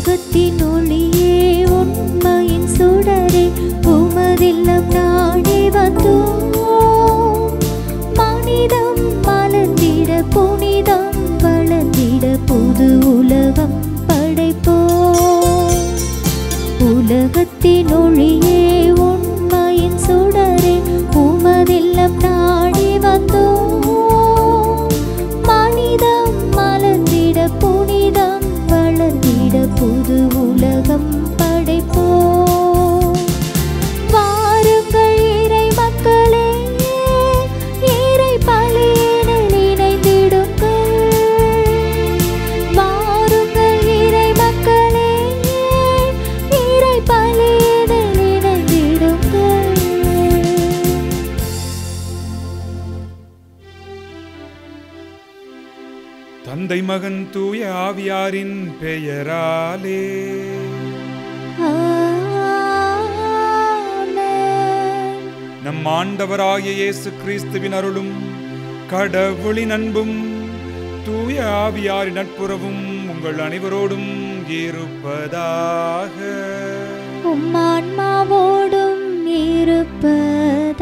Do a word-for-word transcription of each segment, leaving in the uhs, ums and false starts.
உலகத்தின் ஒளியே உண்மையின் சுடரே உமதில்லம் நாடி வந்தோம். மனிதம் மலர்ந்திட புனிதம் வளர்ந்திட புது உலகம் படைப்போம். உலகத்தின் ஒளியே உண்மையின் சுடரே உமதில்லம் நாடி வந்தோம். மனிதம் மலர்ந்திட புனிதம் வளர்ந்திட புது உலகம் படைப்போம். வாருங்கள் இறை மக்களே, இறை பலியினில் இணைந்திடுங்கள். வாருங்கள் இறை மக்களே, இறை பலியினில் இணைந்திடுங்கள். தந்தை மகன் தூய ஆவியாரின் பெயராலே நம் ஆண்டவராகிய இயேசு கிறிஸ்துவின் அருளும் கடவுளின் அன்பும் தூய ஆவியாரின் நட்புறவும் உங்கள் அனைவரோடும் இருப்பதாக. உம் ஆன்மாவோடும் இருப்பதாக.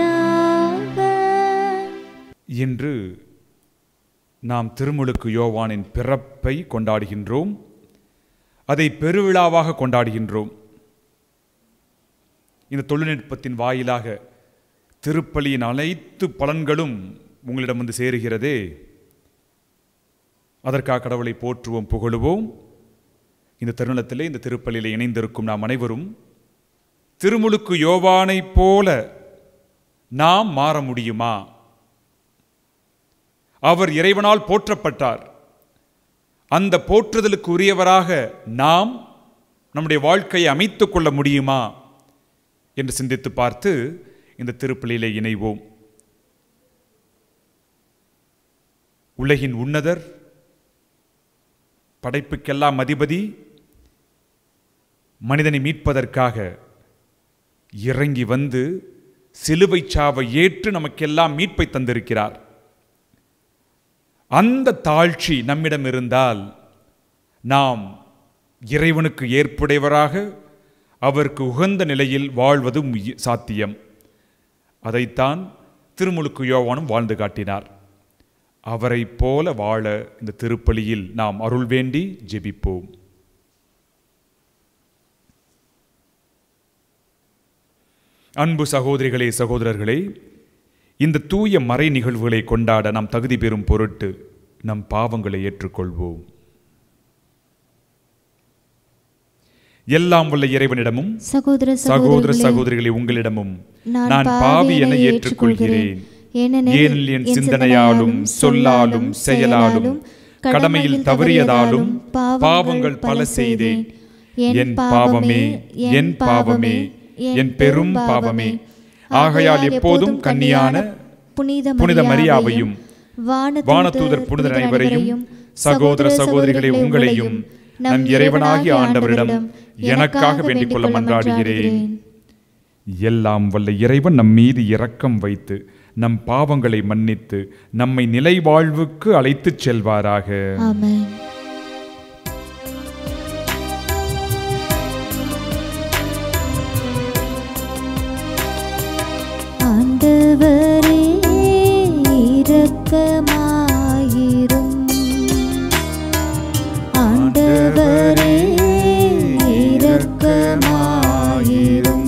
இன்று நாம் திருமுழுக்கு யோவானின் பிறப்பை கொண்டாடுகின்றோம். அதை பெருவிழாவாக கொண்டாடுகின்றோம். இந்த தொழில்நுட்பத்தின் வாயிலாக திருப்பலியின் அனைத்து பலன்களும் உங்களிடம் வந்து சேருகிறதே. அதற்காக கடவுளை போற்றுவோம், புகழுவோம். இந்த தருணத்திலே இந்த திருப்பலியில் இணைந்திருக்கும் நாம் அனைவரும் திருமுழுக்கு யோவானை போல நாம் மாற முடியுமா? அவர் இறைவனால் போற்றப்பட்டார். அந்த போற்றுதலுக்கு உரியவராக நாம் நம்முடைய வாழ்க்கையை அமைத்துக் கொள்ள முடியுமா என்று சிந்தித்து பார்த்து இந்த திருப்பலியிலே இணைவோம். உலகின் உன்னதர், படைப்புக்கெல்லாம் அதிபதி, மனிதனை மீட்பதற்காக இறங்கி வந்து சிலுவை சாவை ஏற்று நமக்கெல்லாம் மீட்பை தந்திருக்கிறார். அந்த தாழ்ச்சி நம்மிடம் இருந்தால் நாம் இறைவனுக்கு ஏற்புடையவராக அவருக்கு உகந்த நிலையில் வாழ்வது சாத்தியம். அதைத்தான் திருமுழுக்கு யோவானும் வாழ்ந்து காட்டினார். அவரை போல வாழ இந்த திருப்பலியில் நாம் அருள் வேண்டி ஜெபிப்போம். அன்பு சகோதரிகளே, சகோதரர்களே, இந்த தூய மறை நிகழ்வுகளை கொண்டாட நாம் தகுதி பெறும் பொருட்டு நம் பாவங்களை ஏற்றுக்கொள்வோம். எல்லாம் வல்ல இறைவனிடமும் சகோதர சகோதரிகளை உங்களிடமும் நான் பாவி என ஏற்றுக்கொள்கிறேன். ஏனெனில் என் சிந்தனையாலும் சொல்லாலும் செயலாலும் கடமையில் தவறியதாலும் பாவங்கள் பல செய்தேன். என் பாவமே, என் பாவமே, என் பெரும் பாவமே. ஆகையால் எப்போதும் கன்னியான புனித மரியாவையும் வானதூதர் புனிதர் அனைவரையும் சகோதர சகோதரிகளை உங்களையும் நம் இறைவனாகிய ஆண்டவரிடம் எனக்காக வேண்டிக் கொள்ள மன்றாடுகிறேன். எல்லாம் வல்ல இறைவன் நம் மீது இரக்கம் வைத்து நம் பாவங்களை மன்னித்து நம்மை நிலை வாழ்வுக்கு அழைத்துச் செல்வாராக. ஆமென். ஆண்டவரே இரக்கமாயிரும். ஆண்டவரே இரக்கமாயிரும்.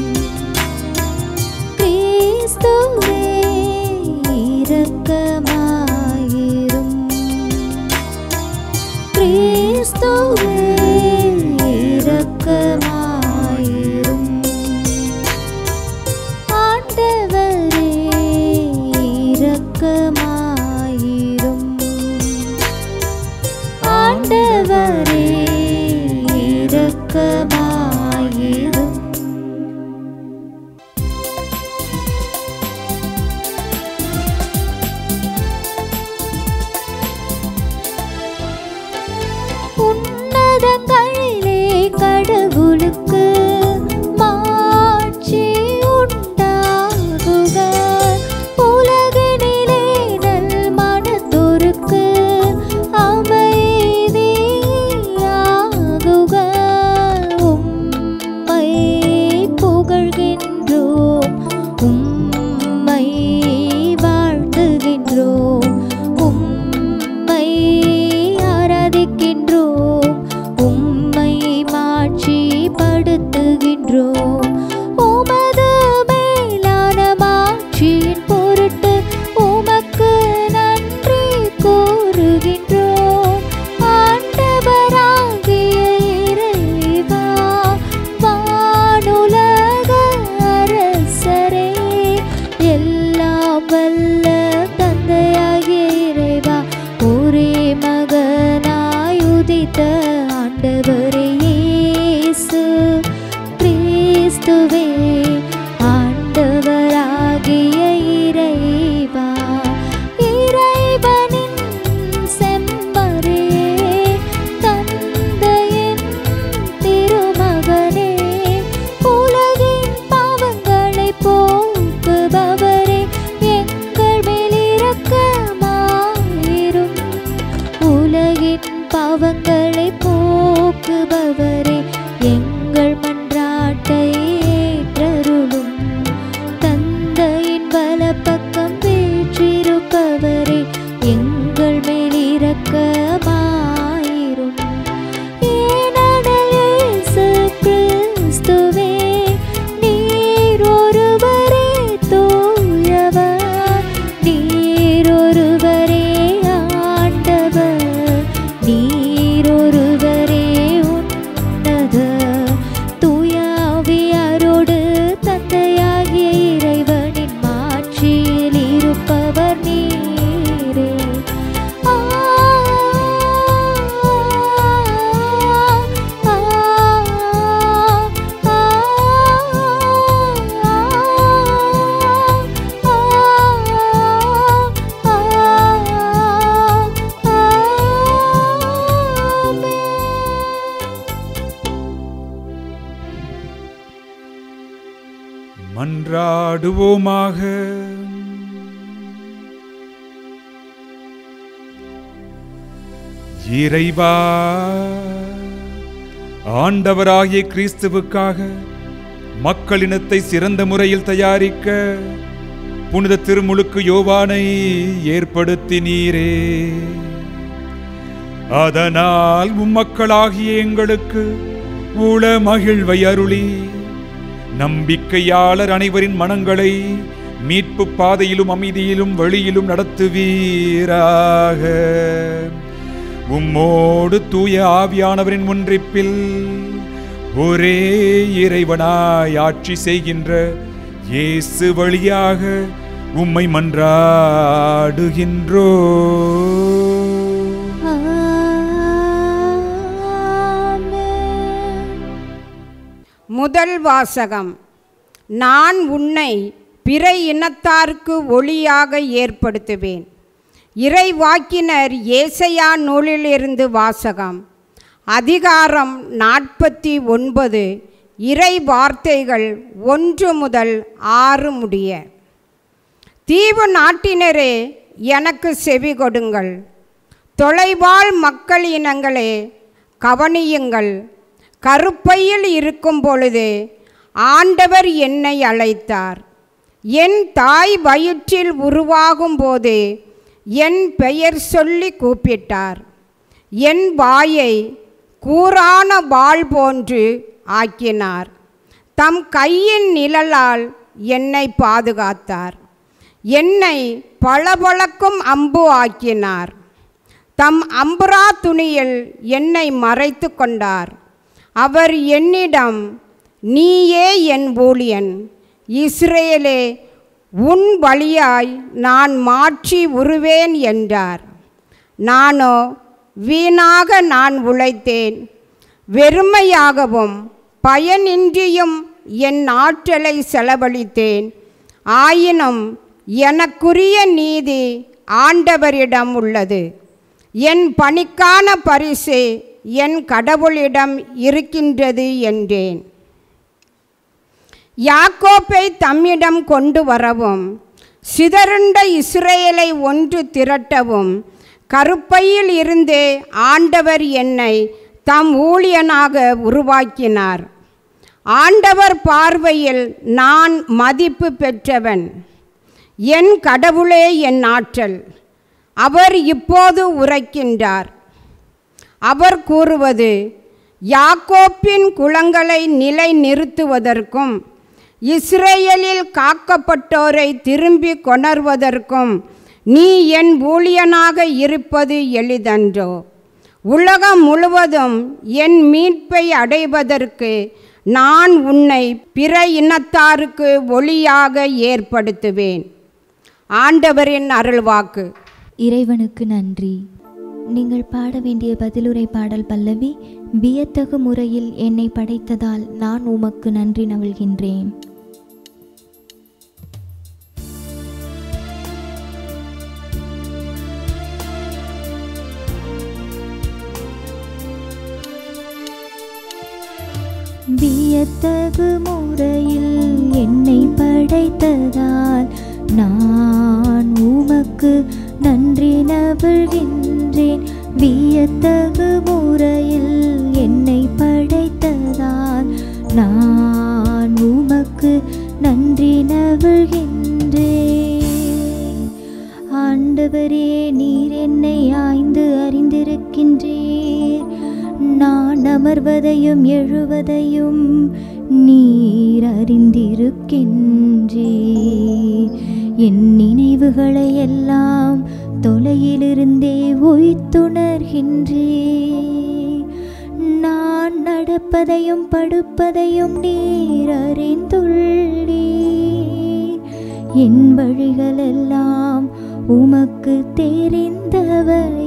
கிறிஸ்துவே இரக்கமாயிரும். உம்மை வாழ்த்துகின்றோம், உம்மை ஆராதிக்கின்றோம், உம்மை மாட்சிப்படுத்துகின்றோம். உமது மேலான மாட்சியின் பொருட்டு உமக்கு நன்றி கூறுகின்றோம். ஆண்டவராகிய இறைவா, வானுலக அரசரே, எல்லாம் வல்ல தந்தையாகிய இறைவா, ஒரே மகனாய் உதித்த ஆண்டவரே இயேசு கிறிஸ்துவே, ஆண்டவராகிய இறைவா, இறைவனின் செம்மறியே, தந்தையின் திருமகனே, உலகின் பாவங்களை போக்குபவரே, எங்கள் மேல் இரக்கமாயிரும். உலகின் பாவங்களை போக்குபவரே, எங்கள் மன்றாட்டை ஏற்றருளும். தந்தையின் வலப்பக்கம் வீற்றிருப்பவரே, எங்கள் மேல் இரக்கமாயிரும். ஏனெனில் இயேசு கிறிஸ்துவே, நீர் ஒருவரே தூயவர், நீர் ஒருவரே ஆண்டவர், நீர் ஒருவரே உன்னதர். தூய ஆவியாரோடு தந்தையாகிய இறைவனின் மாட்சியில் இருப்பவர் நீரே. ஆ, ஆ, ஆ, மன்றாடுவோமாக. இறைவா, ஆண்டவராகிய கிறிஸ்துவுக்காக மக்களினத்தை சிறந்த முறையில் தயாரிக்க புனித திருமுழுக்கு யோவானை ஏற்படுத்தினீரே. அதனால் உம்மக்களாகிய எங்களுக்கு உள மகிழ்வை அருளி நம்பிக்கையாளர் அனைவரின் மனங்களை மீட்பு பாதையிலும் அமைதியிலும் வெளியிலும் நடத்துவீராக. உம்மோடு தூய ஆவியானவரின் ஒன்றிப்பில் ஒரே இறைவனாய் ஆட்சி செய்கின்ற இயேசு வழியாக உம்மை மன்றாடுகின்றோ. முதல் வாசகம். நான் உன்னை பிற இனத்தாருக்கு ஒளியாக ஏற்படுத்துவேன். இறைவாக்கினர் ஏசையா நூலிலிருந்து வாசகம். அதிகாரம் நாற்பத்தி ஒன்பது. இறை வார்த்தைகள் ஒன்று முதல் ஆறு முடிய. தீவு நாட்டினரே, எனக்கு செவி கொடுங்கள். தொலைவாழ் மக்கள் இனங்களே, கவனியுங்கள். கருப்பையில் இருக்கும் பொழுது ஆண்டவர் என்னை அழைத்தார். என் தாய் வயிற்றில் உருவாகும் போது என் பெயர் சொல்லி கூப்பிட்டார். என் வாயை கூரான வாள் போன்று ஆக்கினார். தம் கையின் நிழலால் என்னை பாதுகாத்தார். என்னை பளபளக்கும் அம்பு ஆக்கினார். தம் அம்புரா துணியில் என்னை மறைத்து கொண்டார். அவர் என்னிடம், நீயே என் ஊழியன், இஸ்ரேலே, உன் வழியாய் நான் மாற்றி உருவேன் என்றார். நானோ வீணாக நான் உழைத்தேன், வெறுமையாகவும் பயனின்றியும் என் ஆற்றலை செலவழித்தேன். ஆயினும் எனக்குரிய நீதி ஆண்டவரிடம் உள்ளது. என் பணிக்கான பரிசு என் கடவுளிடம் இருக்கின்றது என்றேன். யாக்கோப்பை தம்மிடம் கொண்டு வரவும், சிதறுண்ட இஸ்ரேலை ஒன்று திரட்டவும் கருப்பையில் இருந்தே ஆண்டவர் என்னை தம் ஊழியனாக உருவாக்கினார். ஆண்டவர் பார்வையில் நான் மதிப்பு பெற்றவன். என் கடவுளே என் ஆற்றல். அவர் இப்போது உரைக்கின்றார். அவர் கூறுவது, யாக்கோப்பின் குலங்களை நிலை நிறுத்துவதற்கும் இஸ்ரேலில் காக்கப்பட்டோரை திரும்பி கொணர்வதற்கும் நீ என் ஊழியனாக இருப்பது எளிதன்றோ? உலகம் முழுவதும் என் மீட்பை அடைவதற்கு நான் உன்னை பிற இனத்தாருக்கு ஒளியாக ஏற்படுத்துவேன். ஆண்டவரின் அருள்வாக்கு. இறைவனுக்கு நன்றி. நீங்கள் பாட வேண்டிய பதிலுரை பாடல் பல்லவி, வியத்தகு முறையில் என்னை படைத்ததால் நான் உமக்கு நன்றி நல்கின்றேன். வியத்தகு முறையில் என்னை படைத்ததால் நான் உமக்கு நன்றி நல்கின்றேன். வியத்தகு முறையில் என்னை படைத்ததால் நான் உமக்கு நன்றி நல்கின்றேன். ஆண்டவரே, நீர் என்னை ஆய்ந்து அறிந்திருக்கின்றீர். நான் அமர்வதையும் எழுவதையும் நீர் அறிந்திருக்கின்றீர். என் நினைவுகளை எல்லாம் தொலையிலிருந்தே உய்த்துணர்கின்றீர். நான் நடப்பதையும் படுப்பதையும் நீர் அறிந்துள்ளீர். என் வழிகளெல்லாம் உமக்கு தெரிந்தவையே.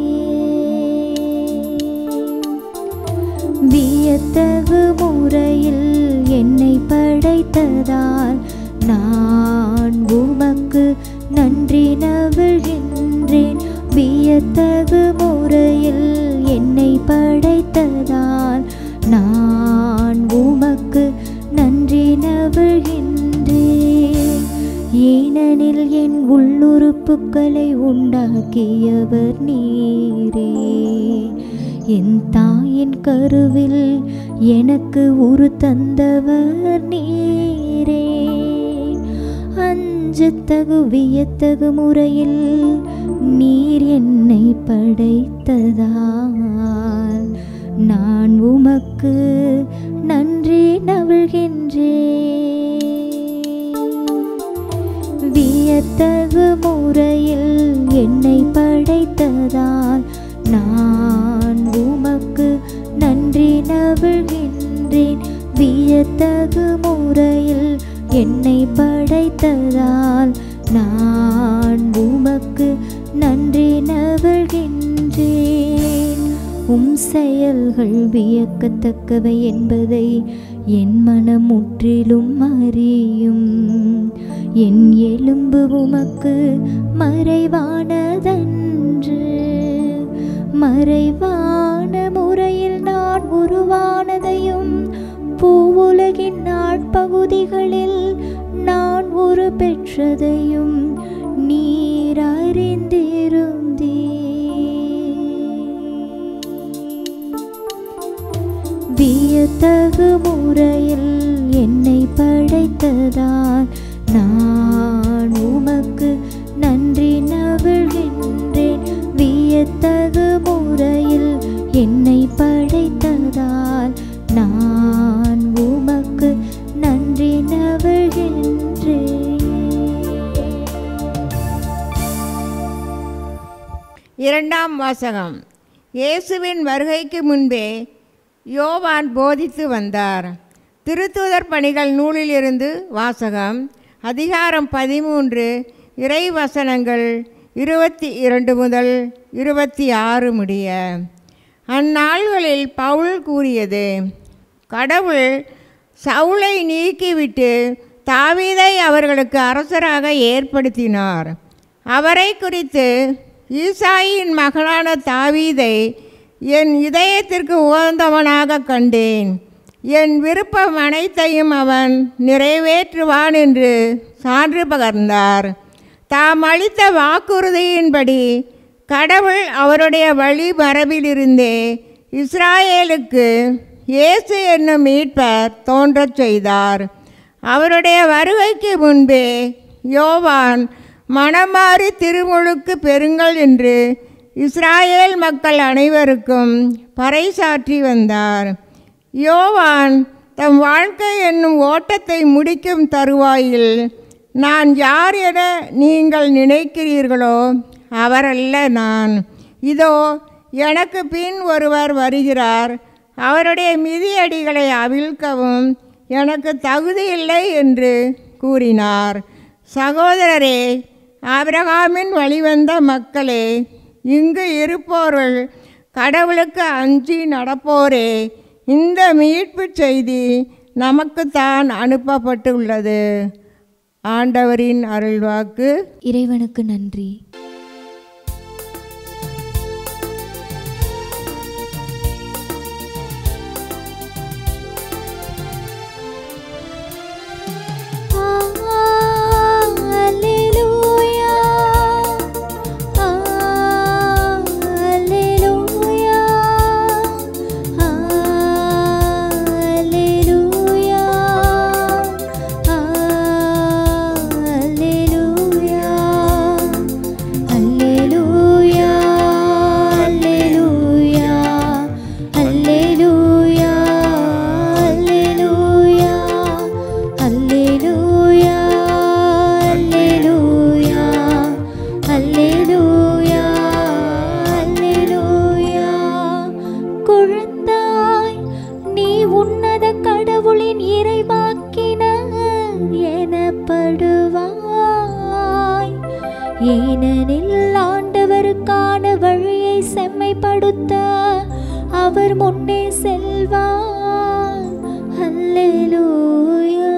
வியத்தகு முறையில் என்னை படைத்ததால் நான் உமக்கு நன்றி நல்கின்றேன். வியத்தகு முறையில் என்னை படைத்ததால் நான் உமக்கு நன்றி நல்கின்றேன். ஏனெனில் என் உள்ளுறுப்புக்களை உண்டாக்கியவர் நீரே. என் தாயின் கருவில் எனக்கு உரு தந்தவர் நீரே. அஞ்சத்தகு வியத்தகு முறையில் நீர் என்னை படைத்ததால் நான் உமக்கு நன்றி நல்கின்றேன். வியத்தகு முறையில் என்னை படைத்ததால் நான் உமக்கு நன்றி நல்கின்றேன். வியத்தகு முறையில் என்னை படைத்ததால் நான் உமக்கு நன்றி நல்கின்றேன். உம் செயல்கள் வியக்கத்தக்கவை என்பதை என் மனம் முற்றிலும் அறியும். என் எலும்பு உமக்கு மறைவானதன்று. மறைவான முறையில் நான் உருவானதையும் பூவுலகின் நாட்பகுதிகளில் நான் உரு பெற்றதையும் நீர் அறிந்திருந்தீர். வியத்தகு முறையில் என்னை படைத்ததால் நான் உமக்கு நன்றி நல்கின்றேன். வியத்தகு முறையில் என்னை படைத்ததால் நான் உமக்கு நன்றி நல்கின்றேன். இரண்டாம் வாசகம். இயேசுவின் வருகைக்கு முன்பே யோவான் போதித்து வந்தார். திருத்தூதர் பணிகள் நூலிலிருந்து வாசகம். அதிகாரம் பதிமூன்று, இறைவசனங்கள் இருபத்தி இரண்டு முதல் இருபத்தி ஆறு முடிய. அந்நாள்களில் பவுல் கூறியது, கடவுள் சவுலை நீக்கிவிட்டு தாவீதை அவர்களுக்கு அரசராக ஏற்படுத்தினார். அவரை குறித்து, ஈசாயின் மகளான தாவீதை என் இதயத்திற்கு உகந்தவனாக கண்டேன். என் விருப்பம் அனைத்தையும் அவன் நிறைவேற்றுவான் என்று சான்று பகர்ந்தார். தாம் அளித்த வாக்குறுதியின்படி கடவுள் அவருடைய வழி மரபிலிருந்தே இஸ்ராயேலுக்கு இயேசு என்னும் மீட்பர் தோன்றச் செய்தார். அவருடைய வருகைக்கு முன்பே யோவான் மனமாறி திருமுழுக்கு பெறுங்கள் என்று இஸ்ராயேல் மக்கள் அனைவருக்கும் பறைசாற்றி வந்தார். யோவான் தம் வாழ்க்கை என்னும் ஓட்டத்தை முடிக்கும் தருவாயில், நான் யார் என நீங்கள் நினைக்கிறீர்களோ அவரல்ல நான், இதோ எனக்கு பின் ஒருவர் வருகிறார், அவருடைய மிதியடிகளை அவிழ்க்கவும் எனக்கு தகுதியில்லை என்று கூறினார். சகோதரரே, ஆபிரகாமின் வழிவந்த மக்களே, இங்கு இருப்போர்கள் கடவுளுக்கு அஞ்சி நடப்போரே, இந்த மீட்பு செய்தி நமக்குத்தான் அனுப்பப்பட்டுள்ளது. ஆண்டவரின் அருள்வாக்கு. இறைவனுக்கு நன்றி. ஏனெனில் ஆண்டவருக்கான வழியை செம்மைப்படுத்த அவர் முன்னே செல்வார். அல்லேலூயா,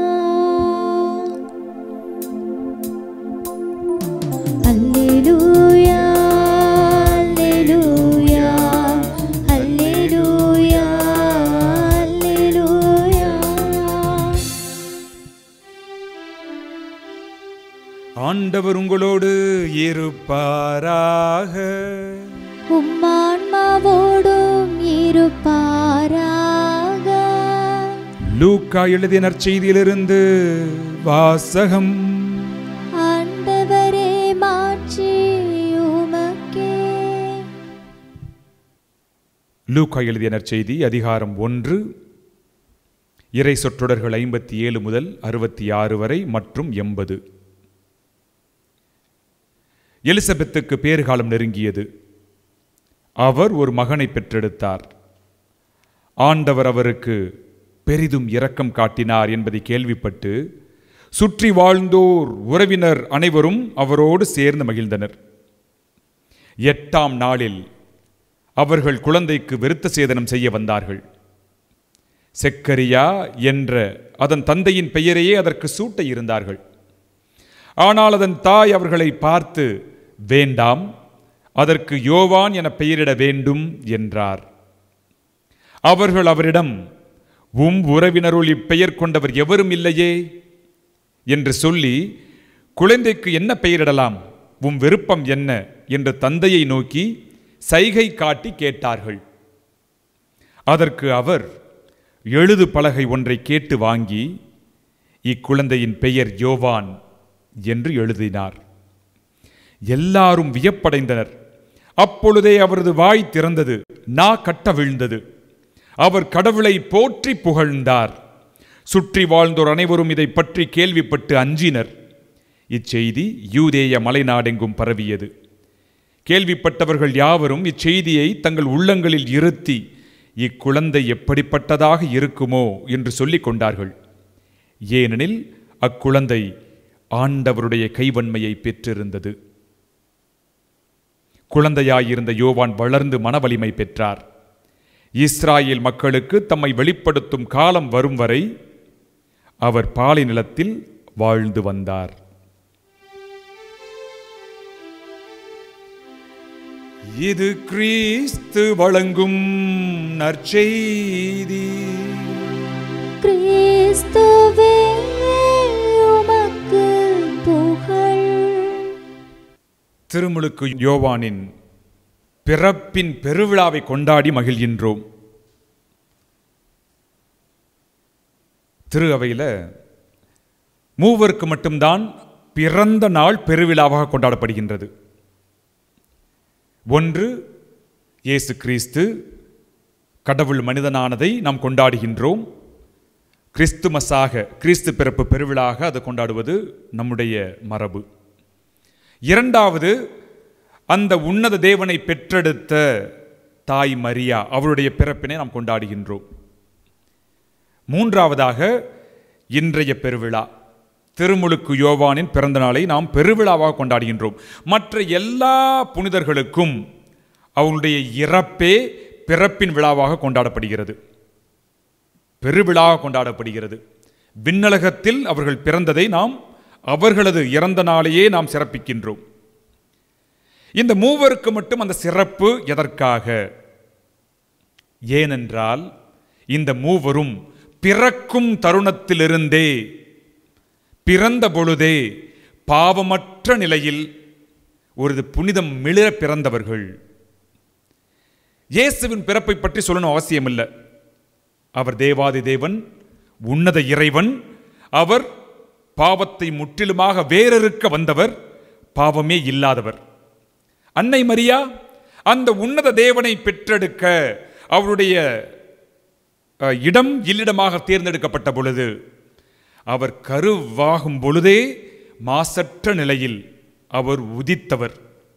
அல்லேலூயா, அல்லேலூயா, அல்லேலூயா, அல்லேலூயா. ஆண்டவர் உங்களோடு இருப்பாராக. உம்மான்மாவோடும் இருப்பாராக. லூக்கா எழுதிய நற்செய்தியிலிருந்து வாசகம். ஆண்டவரே, மாட்சி உமக்கே. லூக்கா எழுதிய நற்செய்தி அதிகாரம் ஒன்று, இறை சொற்றொடர்கள் ஐம்பத்தி ஏழு முதல் அறுபத்தி ஆறு வரை மற்றும் எண்பது. எலிசபெத்துக்கு பேறுகாலம் நெருங்கியது. அவர் ஒரு மகனை பெற்றெடுத்தார். ஆண்டவர் அவருக்கு பெரிதும் இரக்கம் காட்டினார் என்பதை கேள்விப்பட்டு சுற்றி வாழ்ந்தோர் உறவினர் அனைவரும் அவரோடு சேர்ந்து மகிழ்ந்தனர். எட்டாம் நாளில் அவர்கள் குழந்தைக்கு விருத்த சேதனம் செய்ய வந்தார்கள். செக்கரியா என்ற அதன் தந்தையின் பெயரையே அதற்கு சூட்ட இருந்தார்கள். ஆனால் அதன் தாய் அவர்களை பார்த்து, வேண்டாம், அதற்கு யோவான் என பெயரிட வேண்டும் என்றார். அவர்கள் அவரிடம், உம் உறவினருள் இப்பெயர் கொண்டவர் எவரும் இல்லையே என்று சொல்லி, குழந்தைக்கு என்ன பெயரிடலாம், உம் விருப்பம் என்ன என்று தந்தையை நோக்கி சைகை காட்டி கேட்டார்கள். அதற்கு அவர் எழுது பலகை ஒன்றை கேட்டு வாங்கி, இக்குழந்தையின் பெயர் யோவான் என்று எழுதினார். எல்லாரும் வியப்படைந்தனர். அப்பொழுதே அவரது வாய் திறந்தது, நா கட்ட விழுந்தது. அவர் கடவுளை போற்றி புகழ்ந்தார். சுற்றி வாழ்ந்தோர் அனைவரும் இதை பற்றி கேள்விப்பட்டு அஞ்சினர். இச்செய்தி யூதேய மலைநாடெங்கும் பரவியது. கேள்விப்பட்டவர்கள் யாவரும் இச்செய்தியை தங்கள் உள்ளங்களில் இருத்தி, இக்குழந்தை எப்படிப்பட்டதாக இருக்குமோ என்று சொல்லிக் கொண்டார்கள். ஏனெனில் அக்குழந்தை ஆண்டவருடைய கைவன்மையை பெற்றிருந்தது. குழந்தையாயிருந்த யோவான் வளர்ந்து மனவலிமை பெற்றார். இஸ்ராயேல் மக்களுக்கு தம்மை வெளிப்படுத்தும் காலம் வரும் வரை அவர் பாலை நிலத்தில் வாழ்ந்து வந்தார். இது கிறிஸ்து வழங்கும் நற்செய்தி. கிறிஸ்துவே, உமக்கு புகழ். திருமுழுக்கு யோவானின் பிறப்பின் பெருவிழாவை கொண்டாடி மகிழ்கின்றோம். திரு அவையில் மூவருக்கு மட்டும்தான் பிறந்த நாள் பெருவிழாவாக கொண்டாடப்படுகின்றது. ஒன்று, இயேசு கிறிஸ்து கடவுள் மனிதனானதை நாம் கொண்டாடுகின்றோம். கிறிஸ்துமஸாக, கிறிஸ்து பிறப்பு பெருவிழாக அதை கொண்டாடுவது நம்முடைய மரபு. இரண்டாவது, அந்த உன்னத தேவனை பெற்றெடுத்த தாய் மரியா, அவருடைய பிறப்பினை நாம் கொண்டாடுகின்றோம். மூன்றாவதாக, இன்றைய பெருவிழா திருமுழுக்கு யோவானின் பிறந்த நாளை நாம் பெருவிழாவாக கொண்டாடுகின்றோம். மற்ற எல்லா புனிதர்களுக்கும் அவருடைய இறப்பே பிறப்பின் விழாவாக கொண்டாடப்படுகிறது, பெருவிழாவாக கொண்டாடப்படுகிறது. விண்ணலகத்தில் அவர்கள் பிறந்ததை நாம் அவர்களது இறந்த நாளையே நாம் சிறப்பிக்கின்றோம். இந்த மூவருக்கு மட்டும் அந்த சிறப்பு எதற்காக? ஏனென்றால் இந்த மூவரும் பிறக்கும் தருணத்திலிருந்தே, பிறந்த பொழுதே பாவமற்ற நிலையில் ஒரு புனிதம் மிளிர பிறந்தவர்கள். இயேசுவின் பிறப்பை பற்றி சொல்லணும் அவசியமில்லை. அவர் தேவாதி தேவன், உன்னத இறைவன். அவர் பாவத்தை முற்றிலுமாக வேறறுக்க வந்தவர், பாவமே இல்லாதவர். அன்னை மரியா அந்த உன்னத தேவனை பெற்றெடுக்க அவருடைய இடம் இல்லிடமாக தேர்ந்தெடுக்கப்பட்ட பொழுது, அவர் கருவாகும் பொழுதே மாசற்ற நிலையில் அவர் உதித்தவர்.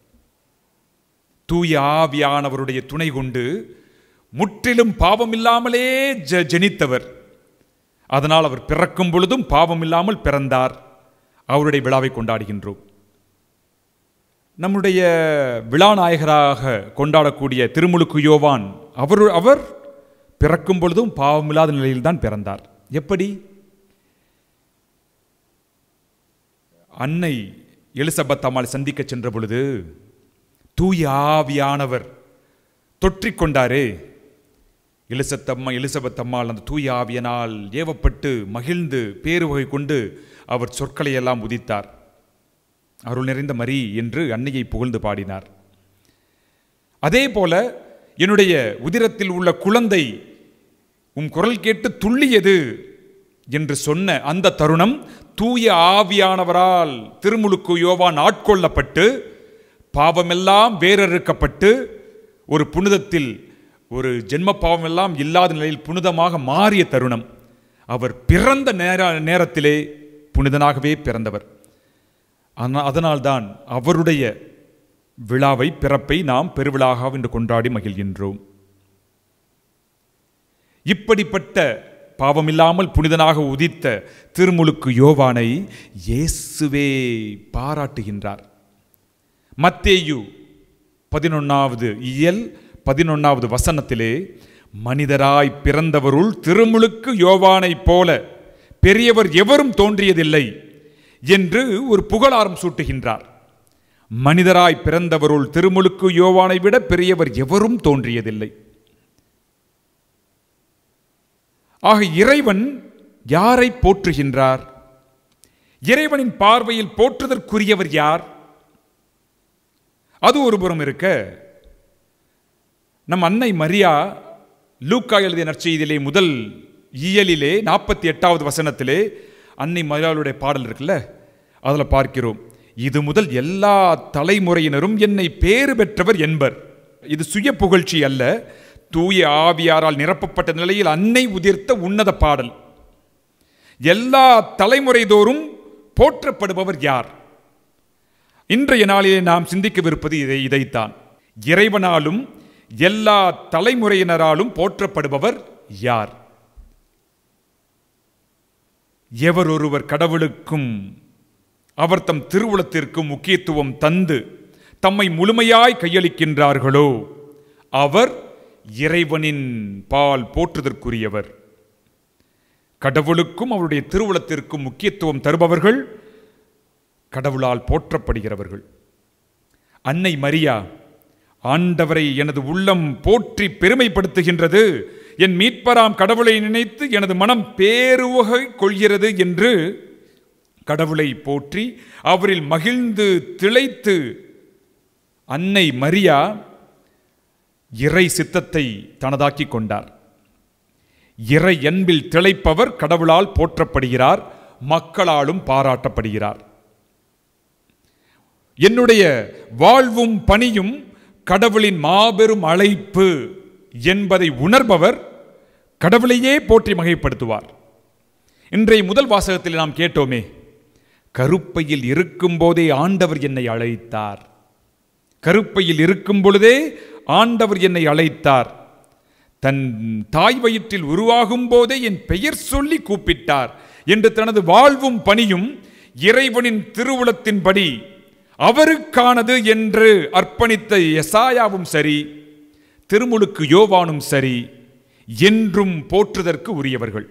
தூய ஆவியானவருடைய துணை கொண்டு முற்றிலும் பாவமில்லாமலே ஜ ஜனித்தவர். அதனால் அவர் பிறக்கும் பொழுதும் பாவமில்லாமல் பிறந்தார். அவருடைய விழாவை கொண்டாடுகின்றோம். நம்முடைய விழாநாயகராக கொண்டாடக்கூடிய திருமுழுக்கு யோவான், அவர் அவர் பிறக்கும் பொழுதும் பாவமில்லாத நிலையில்தான் பிறந்தார். எப்படி? அன்னை எலிசபெத் அம்மாளை சந்திக்க சென்ற பொழுது தூய ஆவியானவர் தொற்றிக்கொண்டாரே. எலிசபெத் அம்மா எலிசபெத் அம்மாள் அந்த தூய ஆவியனால் ஏவப்பட்டு மகிழ்ந்து பேருவகை கொண்டு அவர் சொற்களை எல்லாம் உதித்தார். அருள் நிறைந்த மரி என்று அன்னையை புகழ்ந்து பாடினார். அதே போல என்னுடைய உதிரத்தில் உள்ள குழந்தை உம் குரல் கேட்டு துள்ளியது என்று சொன்ன அந்த தருணம் தூய ஆவியானவரால் திருமுழுக்கு யோவான் ஆட்கொள்ளப்பட்டு பாவமெல்லாம் வேறறுக்கப்பட்டு ஒரு புனிதத்தில், ஒரு ஜென்ம பாவமெல்லாம் இல்லாத நிலையில் புனிதமாக மாறிய தருணம். அவர் பிறந்த நேர நேரத்திலே புனிதனாகவே பிறந்தவர். ஆனால் அதனால்தான் அவருடைய விழாவை, பிறப்பை நாம் பெருவிழாக என்று கொண்டாடி மகிழ்கின்றோம். இப்படிப்பட்ட பாவமில்லாமல் புனிதனாக உதித்த திருமுழுக்கு யோவானை இயேசுவே பாராட்டுகின்றார். மத்தேயு பதினொன்னாவது இயல் பதினொன்னாவது வசனத்திலே, மனிதராய் பிறந்தவருள் திருமுழுக்கு யோவானைப் போல பெரியவர் எவரும் தோன்றியதில்லை என்று ஒரு புகழாரம் சூட்டுகின்றார். மனிதராய் பிறந்தவருள் திருமுழுக்கு யோவானை விட பெரியவர் எவரும் தோன்றியதில்லை. ஆக இறைவன் யாரை போற்றுகின்றார்? இறைவனின் பார்வையில் போற்றுதற்குரியவர் யார்? அது ஒரு புறம் இருக்க, நம் அன்னை மரியா லூக்கா எழுதிய நற்செய்தியிலே முதல் இயலிலே நாற்பத்தி எட்டாவது வசனத்திலே அன்னை மரியாளுடைய பாடல் இருக்குல்ல, அதில் பார்க்கிறோம், இது முதல் எல்லா தலைமுறையினரும் என்னை பேறு பெற்றவர் என்பர். இது சுய புகழ்ச்சி அல்ல, தூய ஆவியாரால் நிரப்பப்பட்ட நிலையில் அன்னை உதிர்த்த உன்னத பாடல். எல்லா தலைமுறை தோறும் போற்றப்படுபவர் யார்? இன்றைய நாளிலே நாம் சிந்திக்கவிருப்பது இதை இதைத்தான். இறைவனாலும் எல்லா தலைமுறையினராலும் போற்றப்படுபவர் யார்? எவர் ஒருவர் கடவுளுக்கும் அவர் தம் திருவுளத்திற்கும் முக்கியத்துவம் தந்து தம்மை முழுமையாய் கையளிக்கின்றார்களோ அவர் இறைவனின் பால் போற்றுதற்குரியவர். கடவுளுக்கும் அவருடைய திருவுளத்திற்கும் முக்கியத்துவம் தருபவர்கள் கடவுளால் போற்றப்படுகிறவர்கள். அன்னை மரியா, ஆண்டவரை எனது உள்ளம் போற்றி பெருமைப்படுத்துகின்றது, என் மீட்பராம் கடவுளை நினைத்து எனது மனம் பேருவகை கொள்கிறது என்று கடவுளை போற்றி அவரில் மகிழ்ந்து திளைத்து அன்னை மரியா இறை சித்தத்தை தனதாக்கி கொண்டார். இறை அன்பில் திளைப்பவர் கடவுளால் போற்றப்படுகிறார், மக்களாலும் பாராட்டப்படுகிறார். என்னுடைய வாழ்வும் பணியும் கடவுளின் மாபெரும் அழைப்பு என்பதை உணர்பவர் கடவுளையே போற்றி மகிழ்ப்படுத்துவார். இன்றைய முதல் வாசகத்தில் நாம் கேட்டோமே, கருப்பையில் இருக்கும் போதே ஆண்டவர் என்னை அழைத்தார். கருப்பையில் இருக்கும் பொழுதே ஆண்டவர் என்னை அழைத்தார். தன் தாய் வயிற்றில் உருவாகும் போதே என் பெயர் சொல்லி கூப்பிட்டார் என்று தனது வாழ்வும் பணியும் இறைவனின் திருவுளத்தின்படி அவருக்கானது என்று அர்ப்பணித்த எசாயாவும் சரி, திருமுழுக்கு யோவானும் சரி, என்றும் போற்றுதற்கு உரியவர்கள்.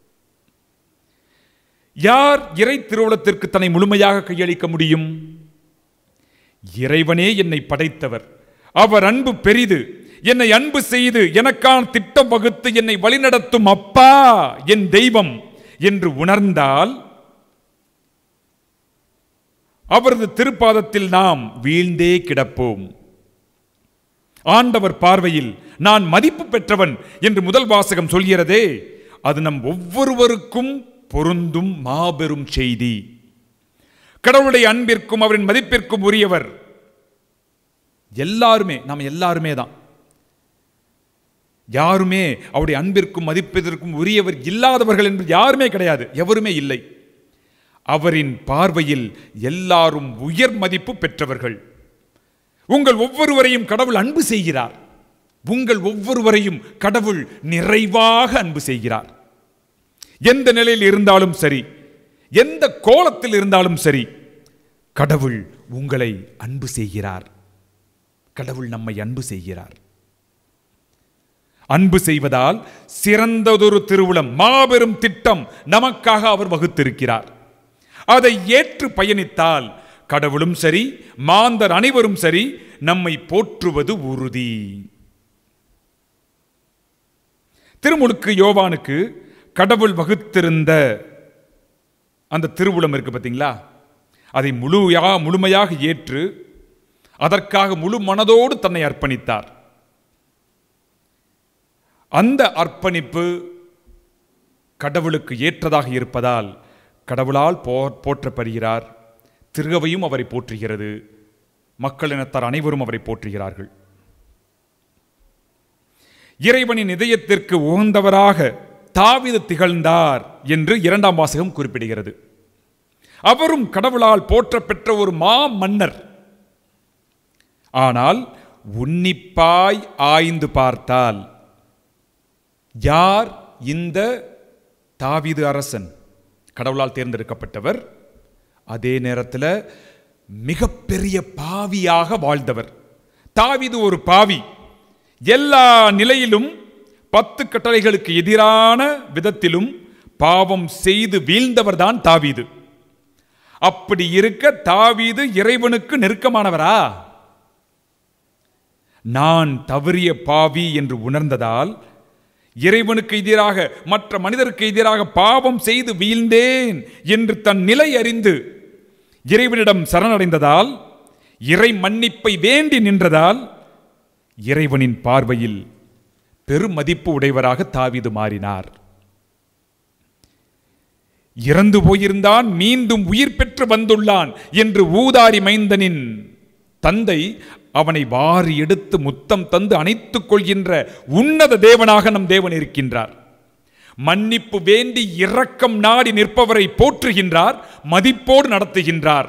யார் இறை திருவுளத்திற்கு தன்னை முழுமையாக கையளிக்க முடியும்? இறைவனே என்னை படைத்தவர், அவர் அன்பு பெரிது, என்னை அன்பு செய்து எனக்கான திட்டம் வகுத்து என்னை வழிநடத்தும் அப்பா என் தெய்வம் என்று உணர்ந்தால் அவரது திருப்பாதத்தில் நாம் வீழ்ந்தே கிடப்போம். ஆண்டவர் பார்வையில் நான் மதிப்பு பெற்றவன் என்று முதல் வாசகம் சொல்கிறதே, அது நம் ஒவ்வொருவருக்கும் பொருந்தும் மாபெரும் செய்தி. கடவுளுடைய அன்பிற்கும் அவரின் மதிப்பிற்கும் உரியவர் எல்லாருமே, நாம் எல்லாருமே தான். யாருமே அவருடைய அன்பிற்கும் மதிப்பிற்கும் உரியவர் இல்லாதவர்கள் என்று யாருமே கிடையாது, எவருமே இல்லை. அவரின் பார்வையில் எல்லாரும் உயர் மதிப்பு பெற்றவர்கள். உங்கள் ஒவ்வொருவரையும் கடவுள் அன்பு செய்கிறார். உங்கள் ஒவ்வொருவரையும் கடவுள் நிறைவாக அன்பு செய்கிறார். எந்த நிலையில் இருந்தாலும் சரி, எந்த கோலத்தில் இருந்தாலும் சரி, கடவுள் உங்களை அன்பு செய்கிறார். கடவுள் நம்மை அன்பு செய்கிறார். அன்பு செய்வதால் சிறந்ததொரு திருவுளம், மாபெரும் திட்டம் நமக்காக அவர் வகுத்திருக்கிறார். அதை ஏற்று பயணித்தால் கடவுளும் சரி, மாந்தர் அனைவரும் சரி, நம்மை போற்றுவது உறுதி. திருமுழுக்கு யோவானுக்கு கடவுள் வகுத்திருந்த அந்த திருவுளம் இருக்கு பார்த்தீங்களா, அதை முழுமையா முழுமையாக ஏற்று அதற்காக முழு மனதோடு தன்னை அர்ப்பணித்தார். அந்த அர்ப்பணிப்பு கடவுளுக்கு ஏற்றதாக இருப்பதால் கடவுளால் போ போற்றப்படுகிறார். திருகவையும் அவரை போற்றுகிறது, மக்களினத்தார் அனைவரும் அவரை போற்றுகிறார்கள். இறைவனின் இதயத்திற்கு உகந்தவராக தாவீது திகழ்ந்தார் என்று இரண்டாம் வாசகம் குறிப்பிடுகிறது. அவரும் கடவுளால் போற்ற பெற்ற ஒரு மா மன்னர். ஆனால் உன்னிப்பாய் ஆய்ந்து பார்த்தால் யார் இந்த தாவீது அரசன்? கடவுளால் தேர்ந்தெடுக்கப்பட்டவர், அதே நேரத்தில் மிகப்பெரிய பாவியாக வாழ்ந்தவர். தாவீது ஒரு பாவி. எல்லா நிலையிலும் பத்து கட்டளைகளுக்கு எதிரான விதத்திலும் பாவம் செய்து வீழ்ந்தவர் தான் தாவீது. அப்படி இருக்க தாவீது இறைவனுக்கு நெருக்கமானவரா? நான் தவறிய பாவி என்று உணர்ந்ததால், இறைவனுக்கு எதிராக மற்ற மனிதருக்கு எதிராக பாவம் செய்து வீழ்ந்தேன் என்று தன் நிலை அறிந்து இறைவனிடம் சரணடைந்ததால், இறை மன்னிப்பை வேண்டி நின்றதால், இறைவனின் பார்வையில் பெருமதிப்பு உடையவராக தாவீது மாறினார். இறந்து போயிருந்தான், மீண்டும் உயிர் பெற்று வந்துள்ளான் என்று ஊதாரி மைந்தனின் தந்தை அவனை வாரி எடுத்து முத்தம் தந்து அணைத்துக் கொள்கின்ற உன்னத தேவனாக நம் தேவன் இருக்கின்றார். மன்னிப்பு வேண்டி இரக்கம் நாடி நிற்பவரை போற்றுகின்றார், மதிப்போடு நடத்துகின்றார்.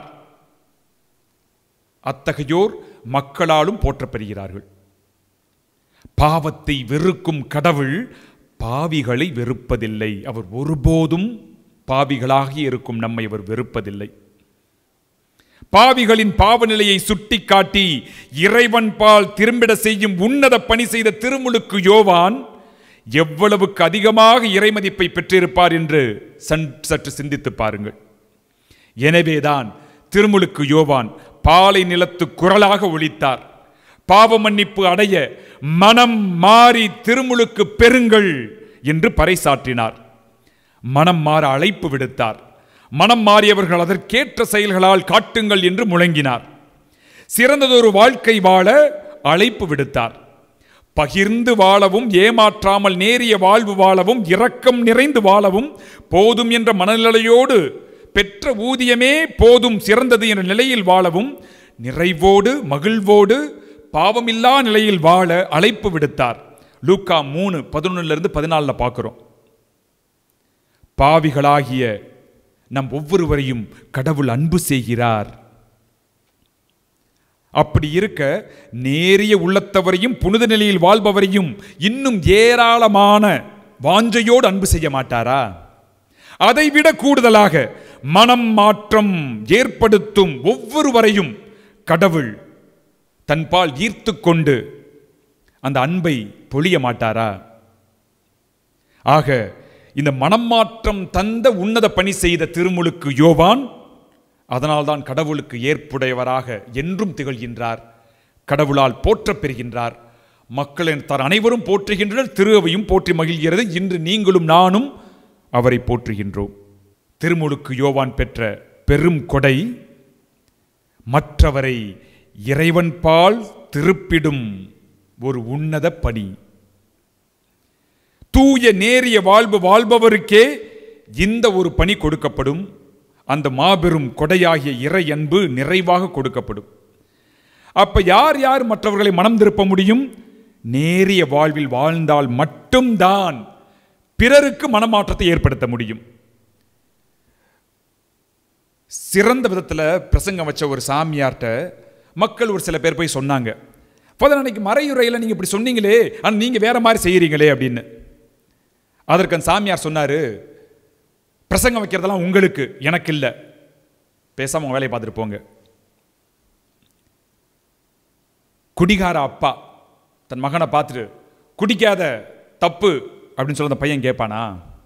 அத்தகையோர் மக்களாலும் போற்றப்பெறுகிறார்கள். பாவத்தை வெறுக்கும் கடவுள் பாவிகளை வெறுப்பதில்லை. அவர் ஒருபோதும் பாவிகளாக இருக்கும் நம்மை அவர் வெறுப்பதில்லை. பாவிகளின் பாவநிலையை சுட்டி காட்டி இறைவன் பால் திரும்பிட செய்யும் உன்னத பணி செய்த திருமுழுக்கு யோவான் எவ்வளவுக்கு அதிகமாக இறைமதிப்பை பெற்றிருப்பார் என்று சற்று சிந்தித்து பாருங்கள். எனவேதான் திருமுழுக்கு யோவான் பாலை நிலத்து குரலாக ஒலித்தார். பாவ மன்னிப்பு அடைய மனம் மாறி திருமுழுக்கு பெறுங்கள் என்று பறைசாற்றினார். மனம் மாற அழைப்பு விடுத்தார். மனம் மாறியவர்கள் அதற்கேற்ற செயல்களால் காட்டுங்கள் என்று முழங்கினார். சிறந்ததொரு வாழ்க்கை வாழ அழைப்பு விடுத்தார். பகிர்ந்து வாழவும், ஏமாற்றாமல் நேரிய வாழ்வு வாழவும், இரக்கம் நிறைந்து வாழவும், போதும் என்ற மனநிலையோடு பெற்ற ஊதியமே போதும் சிறந்தது என்ற நிலையில் வாழவும், நிறைவோடு மகிழ்வோடு பாவமில்லா நிலையில் வாழ அழைப்பு விடுத்தார். லூக்கா மூணு பதினொன்னுல இருந்து பதினாலுல பார்க்கிறோம். பாவிகளாகிய நம் ஒவ்வொருவரையும் கடவுள் அன்பு செய்கிறார். அப்படி இருக்க நேரிய உள்ளத்தவரையும் புனித நிலையில் வாழ்பவரையும் இன்னும் ஏராளமான வாஞ்சையோடு அன்பு செய்ய மாட்டாரா? அதைவிட கூடுதலாக மனம் மாற்றம் ஏற்படுத்தும் ஒவ்வொருவரையும் கடவுள் தன்பால் ஈர்த்து கொண்டு அந்த அன்பை பொழிய மாட்டாரா? ஆக இந்த மனம் மாற்றம் தந்த உன்னத பணி செய்த திருமுழுக்கு யோவான் அதனால்தான் கடவுளுக்கு ஏற்புடையவராக என்றும் திகழ்கின்றார். கடவுளால் போற்றப் பெறுகின்றார். மக்களின் தர் அனைவரும் போற்றுகின்றனர். திரு அவையும் போற்றி மகிழ்கிறது. இன்று நீங்களும் நானும் அவரை போற்றுகின்றோம். திருமுழுக்கு யோவான் பெற்ற பெரும் கொடை மற்றவரை இறைவன் பால் திருப்பிடும் ஒரு உன்னத பணி. தூய நேரிய வாழ்வு வாழ்பவருக்கே இந்த ஒரு பணி கொடுக்கப்படும். அந்த மாபெரும் கொடையாகிய இறை அன்பு நிறைவாக கொடுக்கப்படும். அப்ப யார் யார் மற்றவர்களை மனம் திருப்ப முடியும்? நேரிய வாழ்வில் வாழ்ந்தால் மட்டும்தான் பிறருக்கு மனமாற்றத்தை ஏற்படுத்த முடியும். சிறந்த விதத்தில் பிரசங்கம் வச்ச ஒரு சாமியார்ட்ட மக்கள் ஒரு சில பேர் போய் சொன்னாங்க, ஃபாதர் அன்னைக்கு மறையுறையில் நீங்கள் இப்படி சொன்னீங்களே, ஆனால் நீங்கள் வேற மாதிரி செய்கிறீங்களே அப்படின்னு. அதற்கு அந்த சாமியார் சொன்னார், பிரசங்கம் வைக்கிறதெல்லாம் உங்களுக்கு, எனக்கு இல்லை, பேசாம வேலையை பார்த்துட்டு போங்க. குடிகார அப்பா தன் மகனை பார்த்துட்டு குடிக்காத தப்பு அப்படின்னு சொல்ல அந்த பையன் கேட்பானா?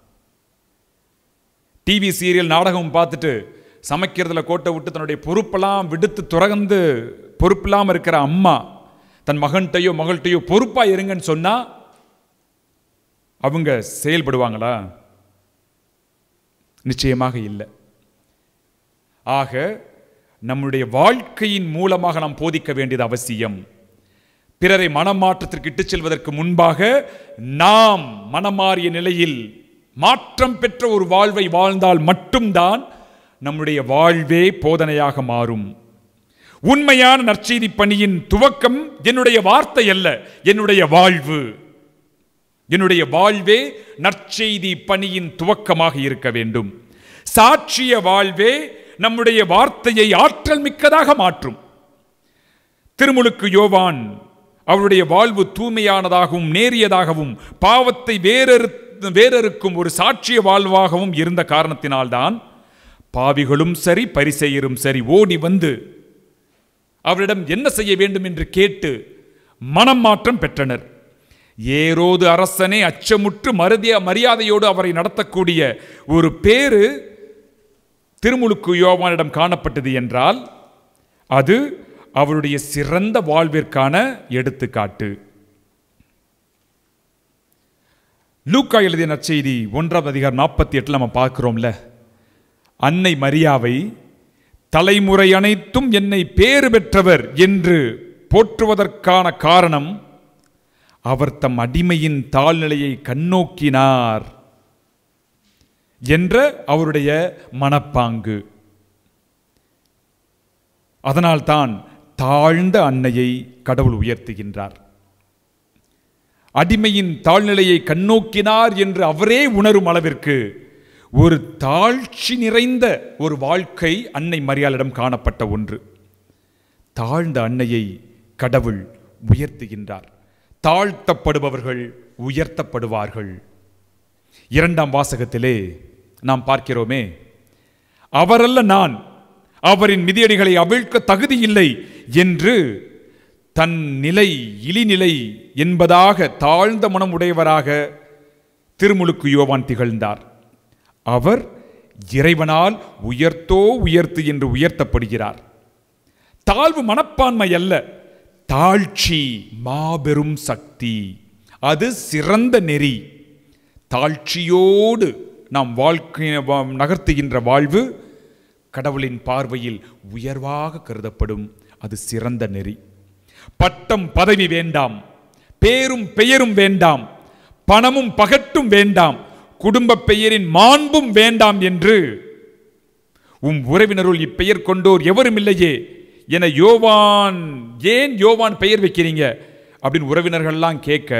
டிவி சீரியல் நாடகம் பார்த்துட்டு சமைக்கிறதுல கோட்டை விட்டு தன்னுடைய பொறுப்பெல்லாம் விடுத்து துறந்து பொறுப்பில்லாமல் இருக்கிற அம்மா தன் மகன்கிட்டையோ மகள்கிட்டையோ பொறுப்பா இருங்கன்னு சொன்னா அவங்க செயல்படுவாங்களா? நிச்சயமாக இல்லை. ஆக நம்முடைய வாழ்க்கையின் மூலமாக நாம் போதிக்க வேண்டியது அவசியம். பிறரை மனமாற்றத்திற்கு இட்டுச் செல்வதற்கு முன்பாக நாம் மனமாறிய நிலையில் மாற்றம் பெற்ற ஒரு வாழ்வை வாழ்ந்தால் மட்டும்தான் நம்முடைய வாழ்வே போதனையாக மாறும். உண்மையான நற்செய்தி பணியின் துவக்கம் என்னுடைய வார்த்தை அல்ல, என்னுடைய வாழ்வு. என்னுடைய வாழ்வே நற்செய்தி பணியின் துவக்கமாக இருக்க வேண்டும். சாட்சிய வாழ்வே நம்முடைய வார்த்தையை ஆற்றல் மிக்கதாக மாற்றும். திருமுழுக்கு யோவான் அவருடைய வாழ்வு தூய்மையானதாகவும் நேரியதாகவும் பாவத்தை வேறறு வேறறுக்கும் ஒரு சாட்சிய வாழ்வாகவும் இருந்த காரணத்தினால்தான் பாவிகளும் சரி பரிசேயரும் சரி ஓடி வந்து அவரிடம் என்ன செய்ய வேண்டும் என்று கேட்டு மனம் மாற்றம் பெற்றனர். ஏரோது அரசனே அச்சமுற்று மருதிய மரியாதையோடு அவரை நடத்தக்கூடிய ஒரு பேரு திருமுழுக்கு யோவானிடம் காணப்பட்டது என்றால் அது அவருடைய சிறந்த வாழ்விற்கான எடுத்துக்காட்டு. லூக்கா எழுதிய நற்செய்தி ஒன்றாம் அதிகாரம் நாற்பத்தி எட்டுல நம்ம பார்க்கிறோம்ல, அன்னை மரியாவை தலைமுறை அனைத்தும் என்னை பேறு பெற்றவர் என்று போற்றுவதற்கான காரணம் அவர் தம் அடிமையின் தாழ்நிலையை கண்ணோக்கினார் என்ற அவருடைய மனப்பாங்கு. அதனால்தான் தாழ்ந்த அன்னையை கடவுள் உயர்த்துகின்றார். அடிமையின் தாழ்நிலையை கண்ணோக்கினார் என்று அவரே உணரும் அளவிற்கு ஒரு தாழ்ச்சி நிறைந்த ஒரு வாழ்க்கை அன்னை மரியாளிடம் காணப்பட்ட ஒன்று. தாழ்ந்த அன்னையை கடவுள் உயர்த்துகின்றார். தாழ்த்தப்படுபவர்கள் உயர்த்தப்படுவார்கள். இரண்டாம் வாசகத்திலே நாம் பார்க்கிறோமே, அவரல்ல நான், அவரின் மிதியடிகளை அவிழ்க்க தகுதி இல்லை என்று தன் நிலை இழிநிலை என்பதாக தாழ்ந்த மனம் உடையவராக திருமுழுக்கு யோவான் திகழ்ந்தார். அவர் இறைவனால் உயர்த்தோ உயர்த்து என்று உயர்த்தப்படுகிறார். தாழ்வு மனப்பான்மை அல்ல, தாழ்ச்சி மாபெரும் சக்தி. அது சிறந்த நெறி. தாழ்ச்சியோடு நாம் வாழ்க்கை நகர்த்துகின்ற வாழ்வு கடவுளின் பார்வையில் உயர்வாக கருதப்படும். அது சிறந்த நெறி. பட்டம் பதவி வேண்டாம், பேரும் பெயரும் வேண்டாம், பணமும் பகட்டும் வேண்டாம், குடும்ப பெயரின் மாண்பும் வேண்டாம் என்று உம் உறவினருள் இப்பெயர் கொண்டோர் எவரும் இல்லையே என யோவான், ஏன் யோவான் பெயர் வைக்கிறீங்க அப்படின்னு உறவினர்கள்லாம் கேட்க,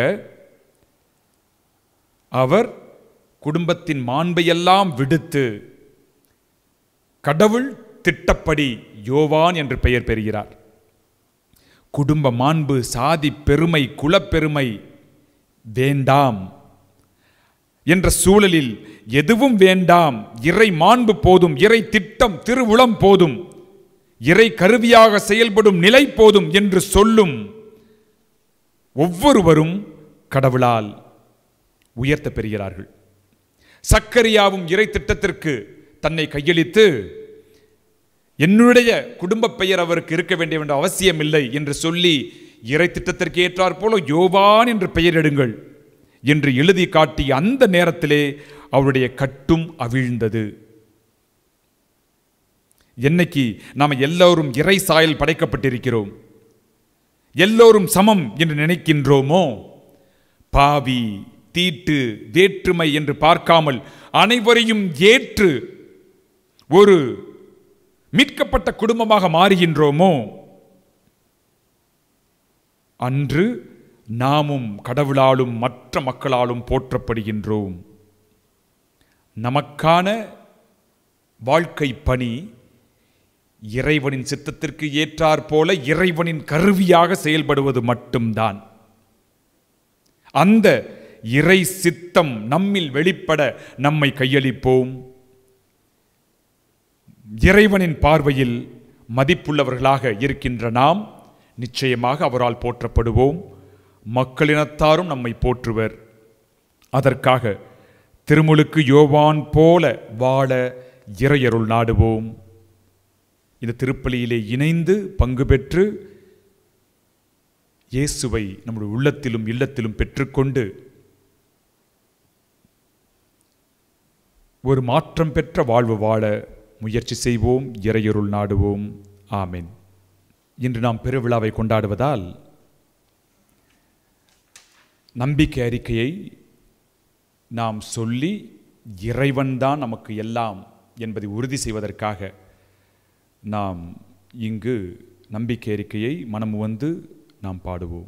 அவர் குடும்பத்தின் மாண்பையெல்லாம் விடுத்து கடவுள் திட்டப்படி யோவான் என்று பெயர் பெறுகிறார். குடும்ப மாண்பு, சாதி பெருமை, குலப்பெருமை வேண்டாம் என்ற சூழலில் எதுவும் வேண்டாம், இறை மாண்பு போதும், இறை திட்டம் திருவுளம் போதும், இறை கருவியாக செயல்படும் நிலை போதும் என்று சொல்லும் ஒவ்வொருவரும் கடவுளால் உயர்த்த பெறுகிறார்கள். சக்கரியாவும் இறை திட்டத்திற்கு தன்னை கையளித்து, என்னுடைய குடும்ப பெயர் அவருக்கு இருக்க வேண்டிய அவசியம் இல்லை என்று சொல்லி, இறை திட்டத்திற்கு ஏற்றாற் போல யோவான் என்று பெயரிடுங்கள் என்று எழுதி காட்டி அந்த நேரத்திலே அவருடைய கட்டும் அவிழ்ந்தது. என்னைக்கு நாம் எல்லோரும் இறை சாயல் படைக்கப்பட்டிருக்கிறோம், எல்லோரும் சமம் என்று நினைக்கின்றோமோ, பாவி, தீட்டு, வேற்றுமை என்று பார்க்காமல் அனைவரையும் ஏற்று ஒரு மீட்கப்பட்ட குடும்பமாக மாறுகின்றோமோ, அன்று நாமும் கடவுளாலும் மற்ற மக்களாலும் போற்றப்படுகின்றோம். நமக்கான வாழ்க்கை பணி இறைவனின் சித்தத்திற்கு ஏற்றாற் போல இறைவனின் கருவியாக செயல்படுவது மட்டும்தான். அந்த இறை சித்தம் நம்மில் வெளிப்பட நம்மை கையளிப்போம். இறைவனின் பார்வையில் மதிப்புள்ளவர்களாக இருக்கின்ற நாம் நிச்சயமாக அவரால் போற்றப்படுவோம். மக்களினத்தாரும் நம்மை போற்றுவர். அதற்காக திருமுழுக்கு யோவான் போல வாழ இறையருள் நாடுவோம். இந்த திருப்பலியிலே இணைந்து பங்கு பெற்று இயேசுவை நம்முடைய உள்ளத்திலும் இல்லத்திலும் பெற்றுக்கொண்டு ஒரு மாற்றம் பெற்ற வாழ்வு வாழ முயற்சி செய்வோம். இறையருள் நாடுவோம். ஆமென். இன்று நாம் பெருவிழாவை கொண்டாடுவதால் நம்பிக்கை அறிக்கையை நாம் சொல்லி இறைவன்தான் நமக்கு எல்லாம் என்பதை உறுதி செய்வதற்காக நாம் இங்கு நம்பிக்கை அறிக்கையை மனம் வந்து நாம் பாடுவோம்.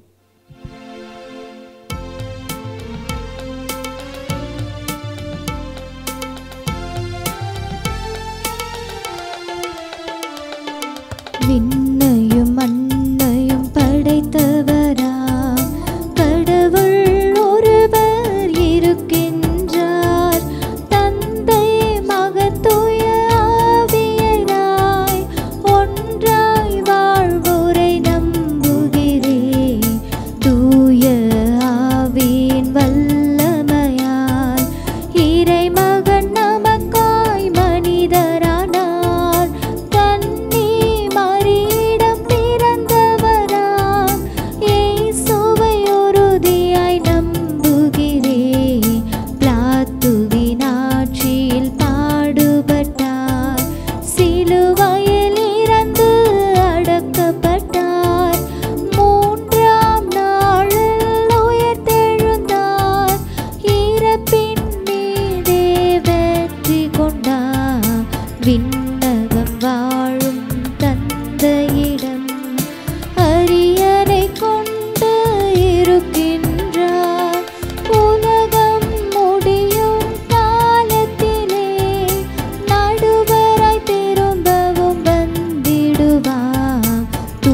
விண்ணையும் மண்ணையும் படைத்தவராம் கடவுள் ஒருவர் இருக்கின்றார். தந்தை மகத்துய ஆவியராய் ஒன்றாய் வாழ்வோரை நம்புகிறேன். தூய ஆவியின் வல்லமையால் இறைமகன் நமக்காய் மனிதரானார். கன்னி மரியிடம் பிறந்தவராம் இயேசுவை உறுதியாய் நம்புகிறேன். பிலாத்துவின் ஆட்சியில் பாடுபட்டார். சிலுவையில் இறந்து அடக்கப்பட்டார். மூன்றாம் நாளில் உயிர்த்தெழுந்தார். இறப்பின் மீதே வெற்றி கொண்டார். விண்ணகம் வாழும் தந்தையிடம் அரியணை கொண்டு இருக்கின்றார். உலகம் முடியும் காலத்திலே நடுவராய் திரும்பவும் வந்திடுவார்.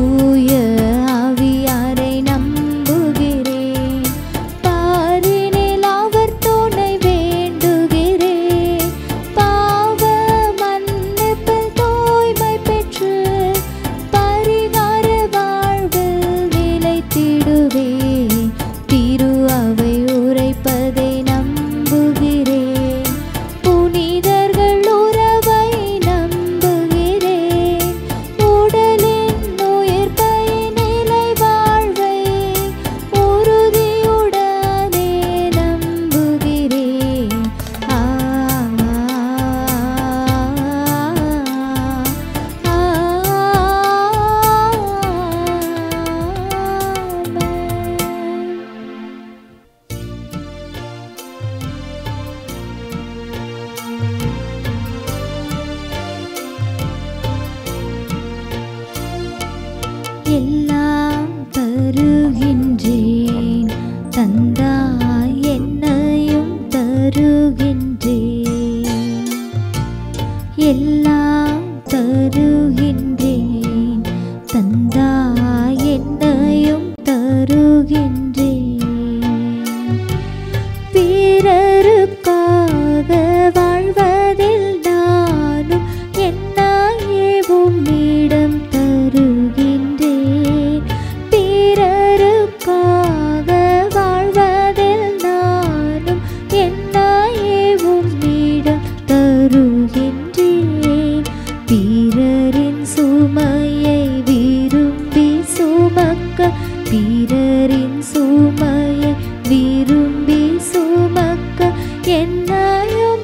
சுமையை விரும்பி சுமக்க, பிறரின் சுமையை விரும்பி சுமக்க என்னையும்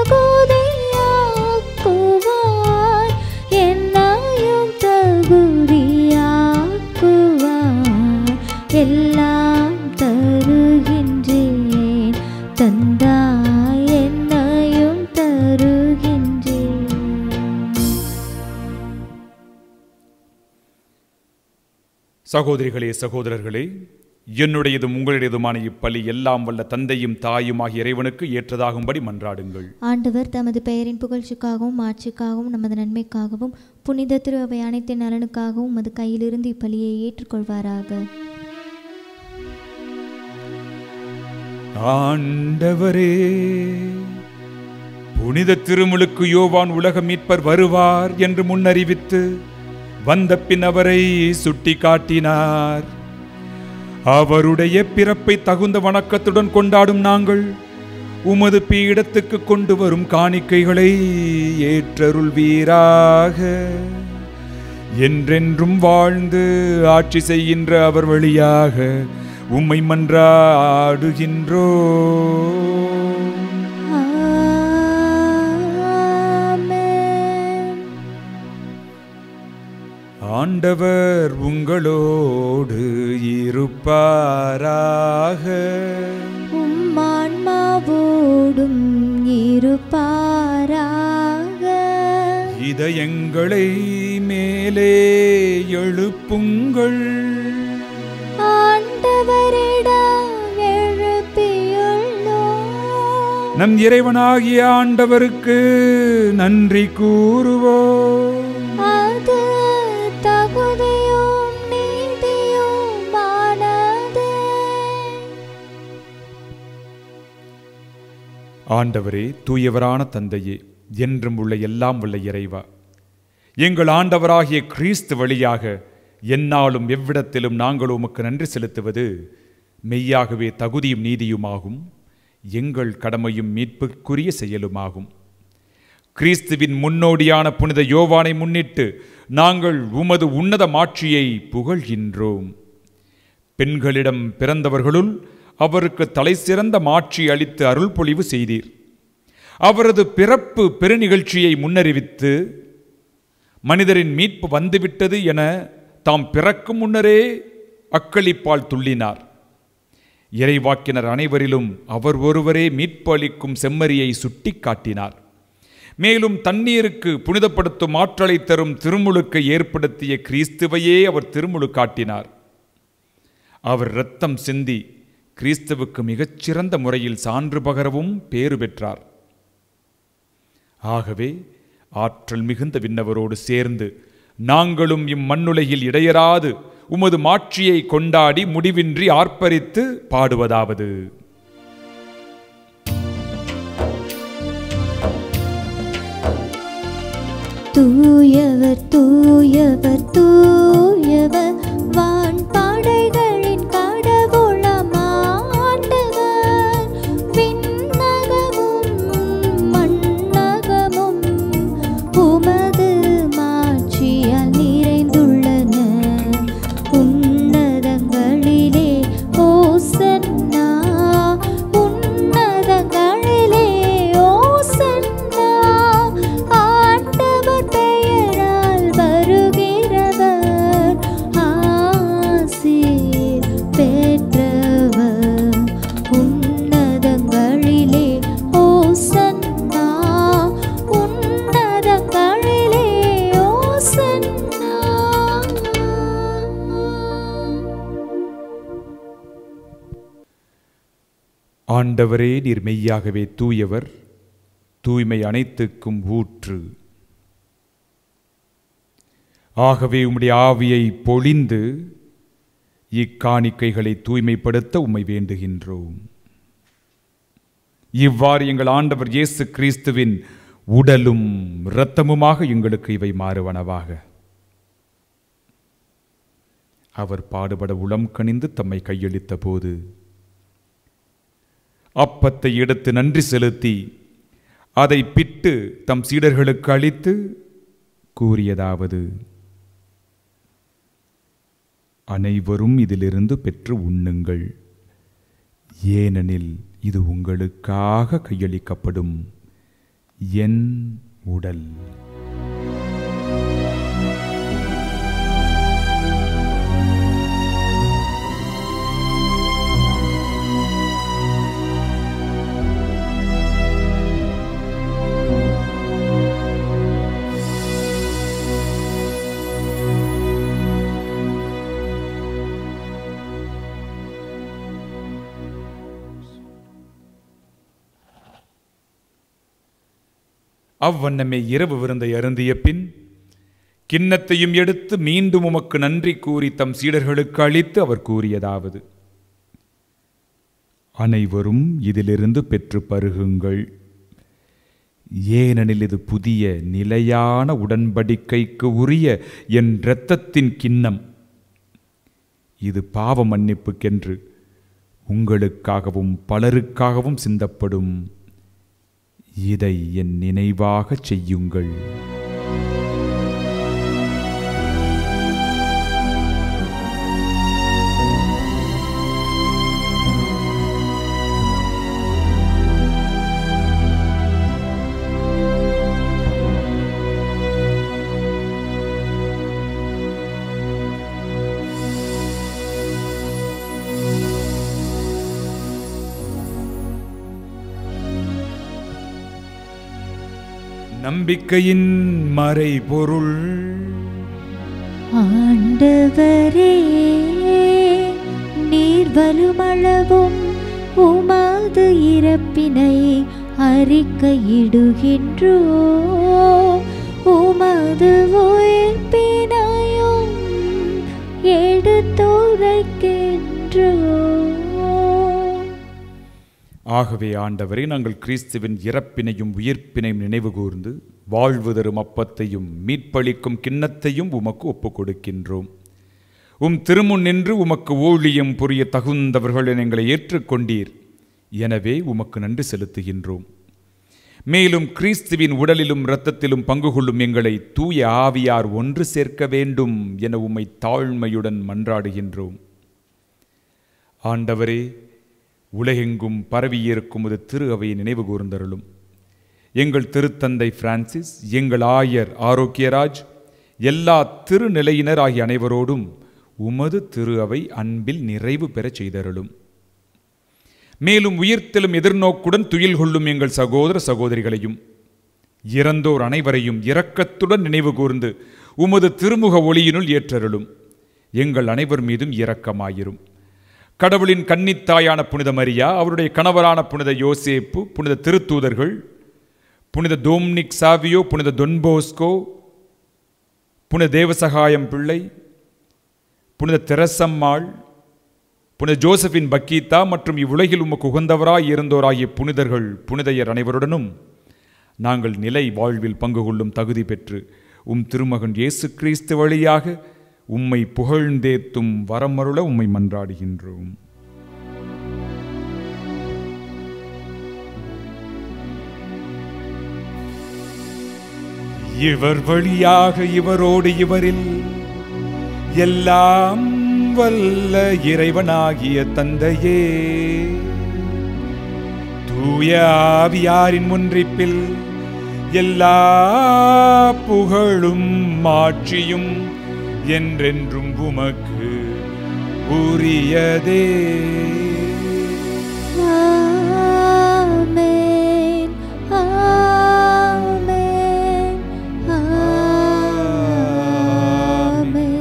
தகுதியாக்குவாய், என்னையும் தகுதியாக்குவாய். எல்லாம் தருகின்றேன் தந்தாய், என்னையும் தருகின்றேன். சகோதரிகளே, சகோதரர்களே, என்னுடையதும் உங்களுடையதுமான இப்பலி எல்லாம் வல்ல தந்தையும் தாயுமாகிய இறைவனுக்கு ஏற்றதாகும்படி மன்றாடுங்கள். ஆண்டவர் தமது பெயரின் புகழ்ச்சிக்காகவும் ஆட்சிக்காகவும் நமது நன்மைக்காகவும் புனித திரு அவை அனைத்தின் நலனுக்காகவும் உமது கையிலிருந்து இப்பலியை ஏற்றுக்கொள்வாராக. ஆண்டவரே, புனித திருமுழுக்கு யோவான் உலக மீட்பர் வருவார் என்று முன்னறிவித்து வந்த பின் அவரை சுட்டி காட்டினார். அவருடைய பிறப்பை தகுந்த வணக்கத்துடன் கொண்டாடும் நாங்கள் உமது பீடத்துக்கு கொண்டு வரும் காணிக்கைகளை ஏற்றருள்வீராக. என்றென்றும் வாழ்ந்து ஆட்சி செய்கின்ற அவர் வழியாக உம்மை மன்றாடுகின்றோம். ஆண்டவர் உங்களோடு இருப்பாராக. உம்மான்மாவோடும் இருப்பாராக. இதயங்களை மேலே எழுப்புங்கள். ஆண்டவரிடம் எழுப்பியுள்ளோம். நம் இறைவனாகிய ஆண்டவருக்கு நன்றி கூறுவோம். அது தகுதியும் நீதியுமானது. ஆண்டவரே, தூயவரான தந்தையே, என்றும் உள்ள எல்லாம் உள்ள இறைவா, எங்கள் ஆண்டவராகிய கிறிஸ்து வழியாக எந்நாளும் எவ்விடத்திலும் நாங்கள் உமக்கு நன்றி செலுத்துவது மெய்யாகவே தகுதியும் நீதியுமாகும், எங்கள் கடமையும் மீட்புக்குரிய செயலுமாகும். கிறிஸ்துவின் முன்னோடியான புனித யோவானை முன்னிட்டு நாங்கள் உமது உன்னத மாட்சியை புகழ்கின்றோம். பெண்களிடம் பிறந்தவர்களுள் அவருக்கு தலை சிறந்த மாட்சி அளித்து அருள் பொழிவு செய்தீர். அவரது பிறப்பு பெருநிகழ்ச்சியை முன்னறிவித்து மனிதரின் மீட்பு வந்துவிட்டது என தாம் பிறக்கும் முன்னரே அக்களிப்பால் துள்ளினார். இறைவாக்கினர் அனைவரிலும் அவர் ஒருவரே மீட்பு அளிக்கும் செம்மறியை சுட்டி காட்டினார். மேலும் தண்ணீருக்கு புனிதப்படுத்தும் ஆற்றலை தரும் திருமுழுக்கை ஏற்படுத்திய கிறிஸ்துவையே அவர் திருமுழுக்காட்டினார். அவர் இரத்தம் சிந்தி கிறிஸ்துவுக்கு மிகச்சிறந்த முறையில் சான்று பகரவும் பேறு பெற்றார். ஆகவே ஆற்றல் மிகுந்த விண்ணவரோடு சேர்ந்து நாங்களும் இம்மண்ணுலகில் இடையராது உமது மாட்சியை கொண்டாடி முடிவின்றி ஆர்ப்பரித்து பாடுவதாவது: தூயவர் தூயவர் தூயவர் வான் படைகளின் கடவுளாம் ஆண்டவர். விண்ணகமும் மண்ணகமும் உமது மாட்சியால் நிறைந்துள்ளன. உன்னதங்களிலே ஓசன்னா, உன்னதங்களிலே ஓசன்னா. ஆண்டவர் பெயரால் வருகிறவர் ஆசீர் பெற்றவர். உன்னதங்களிலே ஓசன்னா, உன்னதங்களிலே ஓசன்னா. ஆண்டவரே, நீர் மெய்யாகவே தூயவர், தூய்மை அனைத்துக்கும் ஊற்று. ஆகவே உம்முடைய ஆவியை பொழிந்து இக்காணிக்கைகளை தூய்மைப்படுத்த உம்மை வேண்டுகின்றோம். இவ்வாறு எங்கள் ஆண்டவர் இயேசு கிறிஸ்துவின் உடலும் இரத்தமுமாக எங்களுக்கு இவை மாறுவனவாக. அவர் பாடுபட உளம் கனிந்து தம்மை கையளித்த போது அப்பத்தை எடுத்து நன்றி செலுத்தி அதை பிட்டு தம் சீடர்களுக்கு அளித்து கூறியதாவது: அனைவரும் இதிலிருந்து பெற்று உண்ணுங்கள், ஏனெனில் இது உங்களுக்காக கையளிக்கப்படும் என் உடல். அவ்வண்ணமே இரவு விருந்தை அருந்திய பின் கிண்ணத்தையும் எடுத்து மீண்டும் உமக்கு நன்றி கூறி தம் சீடர்களுக்கு அளித்து அவர் கூறியதாவது: அனைவரும் இதிலிருந்து பெற்று பருகுங்கள், ஏனெனில் இது புதிய நிலையான உடன்படிக்கைக்கு உரிய என் இரத்தத்தின் கிண்ணம். இது பாவ மன்னிப்புக்கென்று உங்களுக்காகவும் பலருக்காகவும் சிந்தப்படும். இதை என் நினைவாக செய்யுங்கள். நம்பிக்கையின் மறைபொருள். ஆண்டவரே, நீர் வருமளவும் உமது இறப்பினை அறிக்கையிடுகின்றோ, உமது உயிர்ப்பினையும் எடுத்துரைக்கின்றோ. ஆகவே ஆண்டவரே, நாங்கள் கிறிஸ்துவின் இறப்பினையும் உயிர்ப்பினையும் நினைவு கூர்ந்து வாழ்வு தரும் அப்பத்தையும் மீட்பளிக்கும் கிண்ணத்தையும் உமக்கு ஒப்புக் கொடுக்கின்றோம். உம் திருமுன் நின்று உமக்கு ஊழியம் புரிய தகுந்தவர்கள் எங்களை ஏற்றுக்கொண்டீர். எனவே உமக்கு நன்றி செலுத்துகின்றோம். மேலும் கிறிஸ்துவின் உடலிலும் இரத்தத்திலும் பங்கு கொள்ளும் எங்களை தூய ஆவியார் ஒன்று சேர்க்க வேண்டும் என உம்மை தாழ்மையுடன் மன்றாடுகின்றோம். ஆண்டவரே, உலகெங்கும் பரவியிருக்கும் ஒரு திரு அவையை நினைவு கூர்ந்தருளும். எங்கள் திருத்தந்தை பிரான்சிஸ், எங்கள் ஆயர் ஆரோக்கியராஜ், எல்லா திருநிலையினர் ஆகிய அனைவரோடும் உமது திரு அவை அன்பில் நிறைவு பெறச் செய்தருளும். மேலும் உயிர்த்தெழும் எதிர்நோக்குடன் துயில் கொள்ளும் எங்கள் சகோதர சகோதரிகளையும் இறந்தோர் அனைவரையும் இரக்கத்துடன் நினைவு கூர்ந்து உமது திருமுக ஒளியினுள் ஏற்றருளும். எங்கள் அனைவர் மீதும் இரக்கமாயிரும். கடவுளின் கன்னித்தாயான புனித மரியா, அவருடைய கணவரான புனித யோசேப்பு, புனித திருத்தூதர்கள், புனித டோம்னிக் சாவியோ, புனித தொன்போஸ்கோ, புனித தேவசகாயம் பிள்ளை, புனித தெரசம்மாள், புனித ஜோசபின் பக்கீத்தா மற்றும் இவ்வுலகில் உமக்கு உகந்தவராய் இருந்தோராகிய புனிதர்கள் புனிதையர் அனைவருடனும் நாங்கள் நிலை வாழ்வில் பங்கு கொள்ளும் தகுதி பெற்று உம் திருமகன் இயேசு கிறிஸ்து வழியாக உம்மை புகழ்ந்தேத்தும் வரமருள உம்மை மன்றாடுகின்றோம். இவர் வழியாக இவரோடு இவரில் எல்லாம் வல்ல இறைவனாகிய தந்தையே, தூய ஆவியாரின் ஒன்றிப்பில் எல்லா புகழும் மாட்சியும் என்றென்றும் உமக்கு உரியதே. ஆமென், ஆமென், ஆமென்.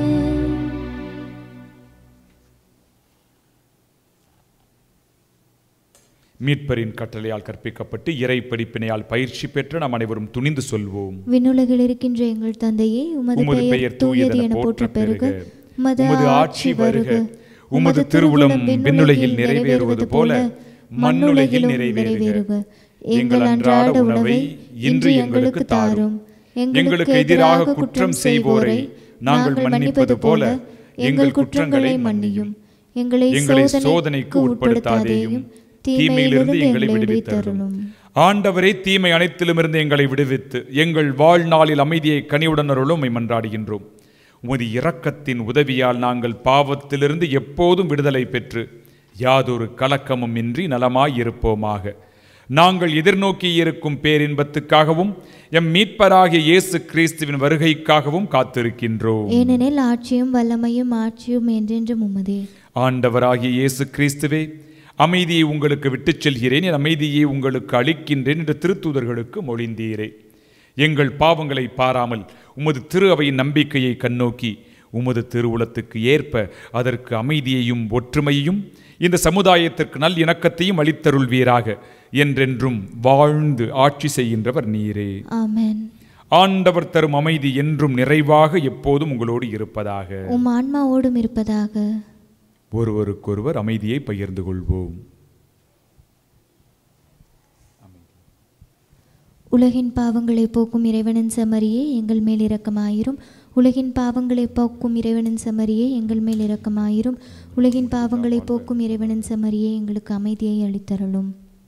மீட்பரின் கட்டளையால் கற்பிக்கப்பட்டு இறை படிப்பினையால் பயிற்சி பெற்ற நாம் அனைவரும் துணிந்து சொல்வோம். விண்ணுலகில் இருக்கின்ற எங்கள் தந்தையே, உமது பெயர் தூயது என போற்ற பெருக, உமது ஆட்சி வருக, உமது திருவுளம் விண்ணுலகில் நிறைவேறுவது போல மண்ணுலகில் நிறைவேறுக. எங்கள் அன்றாட உணவை இன்று எங்களுக்கு தாரும். எங்களுக்கு எதிராக குற்றம் செய்வோரை நாங்கள் மன்னிப்பது போல எங்கள் குற்றங்களை மன்னியும். எங்களை சோதனைக்கு உட்படுத்தாதேயும், தீமையிலிருந்து எங்களை விடுவித்தருளும். ஆண்டவரே, தீமை அனைத்திலுமிருந்து எங்களை விடுவித்து எங்கள் வாழ்நாளில் அமைதியை கனிவுடன் அருளும் உம்மை மன்றாடுகின்றோம். உமது இரக்கத்தின் உதவியால் நாங்கள் பாவத்திலிருந்து எப்போதும் விடுதலை பெற்று யாதொரு கலக்கமும் இன்றி நலமாயிருப்போமாக. நாங்கள் எதிர்நோக்கி இருக்கும் பேரின்பத்துக்காகவும் எம் மீட்பராகிய இயேசு கிறிஸ்துவின் வருகைக்காகவும் காத்திருக்கின்றோம். ஏனெனில் ஆட்சியும் வல்லமையும் ஆட்சியும் என்றென்றும் உமதே. ஆண்டவராகிய இயேசு கிறிஸ்துவே, அமைதியை உங்களுக்கு விட்டுச் செல்கிறேன், என் அமைதியை உங்களுக்கு அளிக்கின்றேன் என்று திருத்தூதர்களுக்கு மொழிந்தீரே. எங்கள் பாவங்களை பாராமல் உமது திரு அவையின் நம்பிக்கையை கண்ணோக்கி உமது திருவுளத்துக்கு ஏற்ப அதற்கு அமைதியையும் ஒற்றுமையையும் இந்த சமுதாயத்திற்கு நல் இணக்கத்தையும் அளித்தருள்வீராக. என்றென்றும் வாழ்ந்து ஆட்சி செய்கின்றவர் நீரே. ஆமென். ஆண்டவர் தரும் அமைதி என்றும் நிறைவாக எப்போதும் உங்களோடு இருப்பதாக. உம் ஆன்மாவோடும் இருப்பதாக. ஒருவருக்கொருவர் அமைதியை பகிர்ந்து கொள்வோம். உலகின் பாவங்களை போக்கும் இறைவனின் செம்மறியே எங்கள் மேல் இரக்கமாயிரும். உலகின் பாவங்களை போக்கும் இறைவனின் செம்மறியே எங்கள் மேல் இரக்கமாயிரும். உலகின் பாவங்களை போக்கும் இறைவனின் செம்மறியே எங்களுக்கு அமைதியை அளித்தருளும்.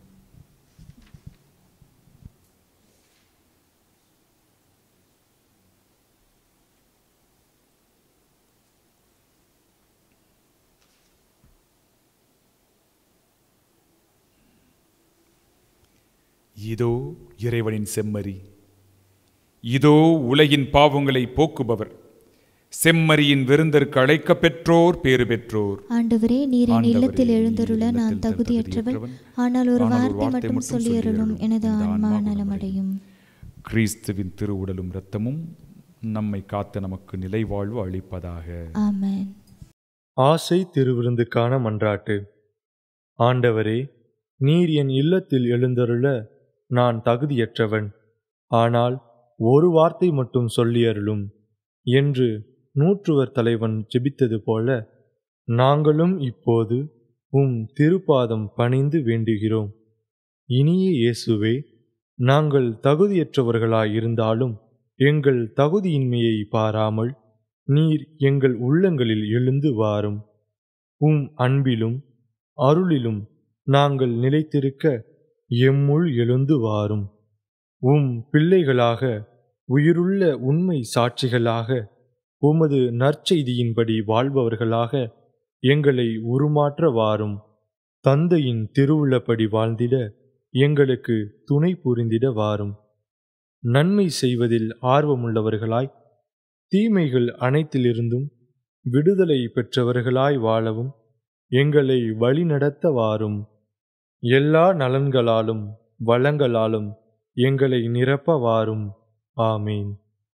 இதோ இறைவனின் செம்மறி, இதோ உலகின் பாவங்களை போக்குபவர். செம்மறியின் விருந்தற்கு அழைக்க பெற்றோர் பேறு பெற்றோர். ஆண்டவரே, நீர் என் இல்லத்தில் எழுந்தருள நான் தகுதியற்றவன். ஆனால் ஒரு வார்த்தை மட்டும் சொல்லியருளும், எனது ஆன்மா நலமடையும். கிறிஸ்துவின் திருவுடலும் இரத்தமும் நம்மை காத்து நமக்கு நிலை வாழ்வு அளிப்பதாக. ஆமென். ஆசை திருவிருந்துக்கான மன்றாட்டு. ஆண்டவரே, நீர் என் இல்லத்தில் எழுந்தருள நான் தகுதியற்றவன். ஆனால் ஒரு வார்த்தை மட்டும் சொல்லியருளும் என்று நூற்றுவர் தலைவன் ஜெபித்தது போல நாங்களும் இப்போது உம் திருப்பாதம் பணிந்து வேண்டுகிறோம். இனிய இயேசுவே, நாங்கள் தகுதியற்றவர்களாயிருந்தாலும் எங்கள் தகுதியின்மையை பாராமல் நீர் எங்கள் உள்ளங்களில் எழுந்து வாரும். உம் அன்பிலும் அருளிலும் நாங்கள் நிலைத்திருக்க எம்முள் எழுந்து வாரும். உம் பிள்ளைகளாக உயிருள்ள உண்மை சாட்சிகளாக உமது நற்செய்தியின்படி வாழ்பவர்களாக எங்களை உருமாற்ற வாரும். தந்தையின் திருவுள்ளப்படி வாழ்ந்திட எங்களுக்கு துணை புரிந்திட வாரும். நன்மை செய்வதில் ஆர்வமுள்ளவர்களாய் தீமைகள் அனைத்திலிருந்தும் விடுதலை பெற்றவர்களாய் வாழவும் எங்களை வழிநடத்த வாரும். எல்லா நலன்களாலும் வளங்களாலும் எங்களை நிரப்ப வாரும். ஆமீன்.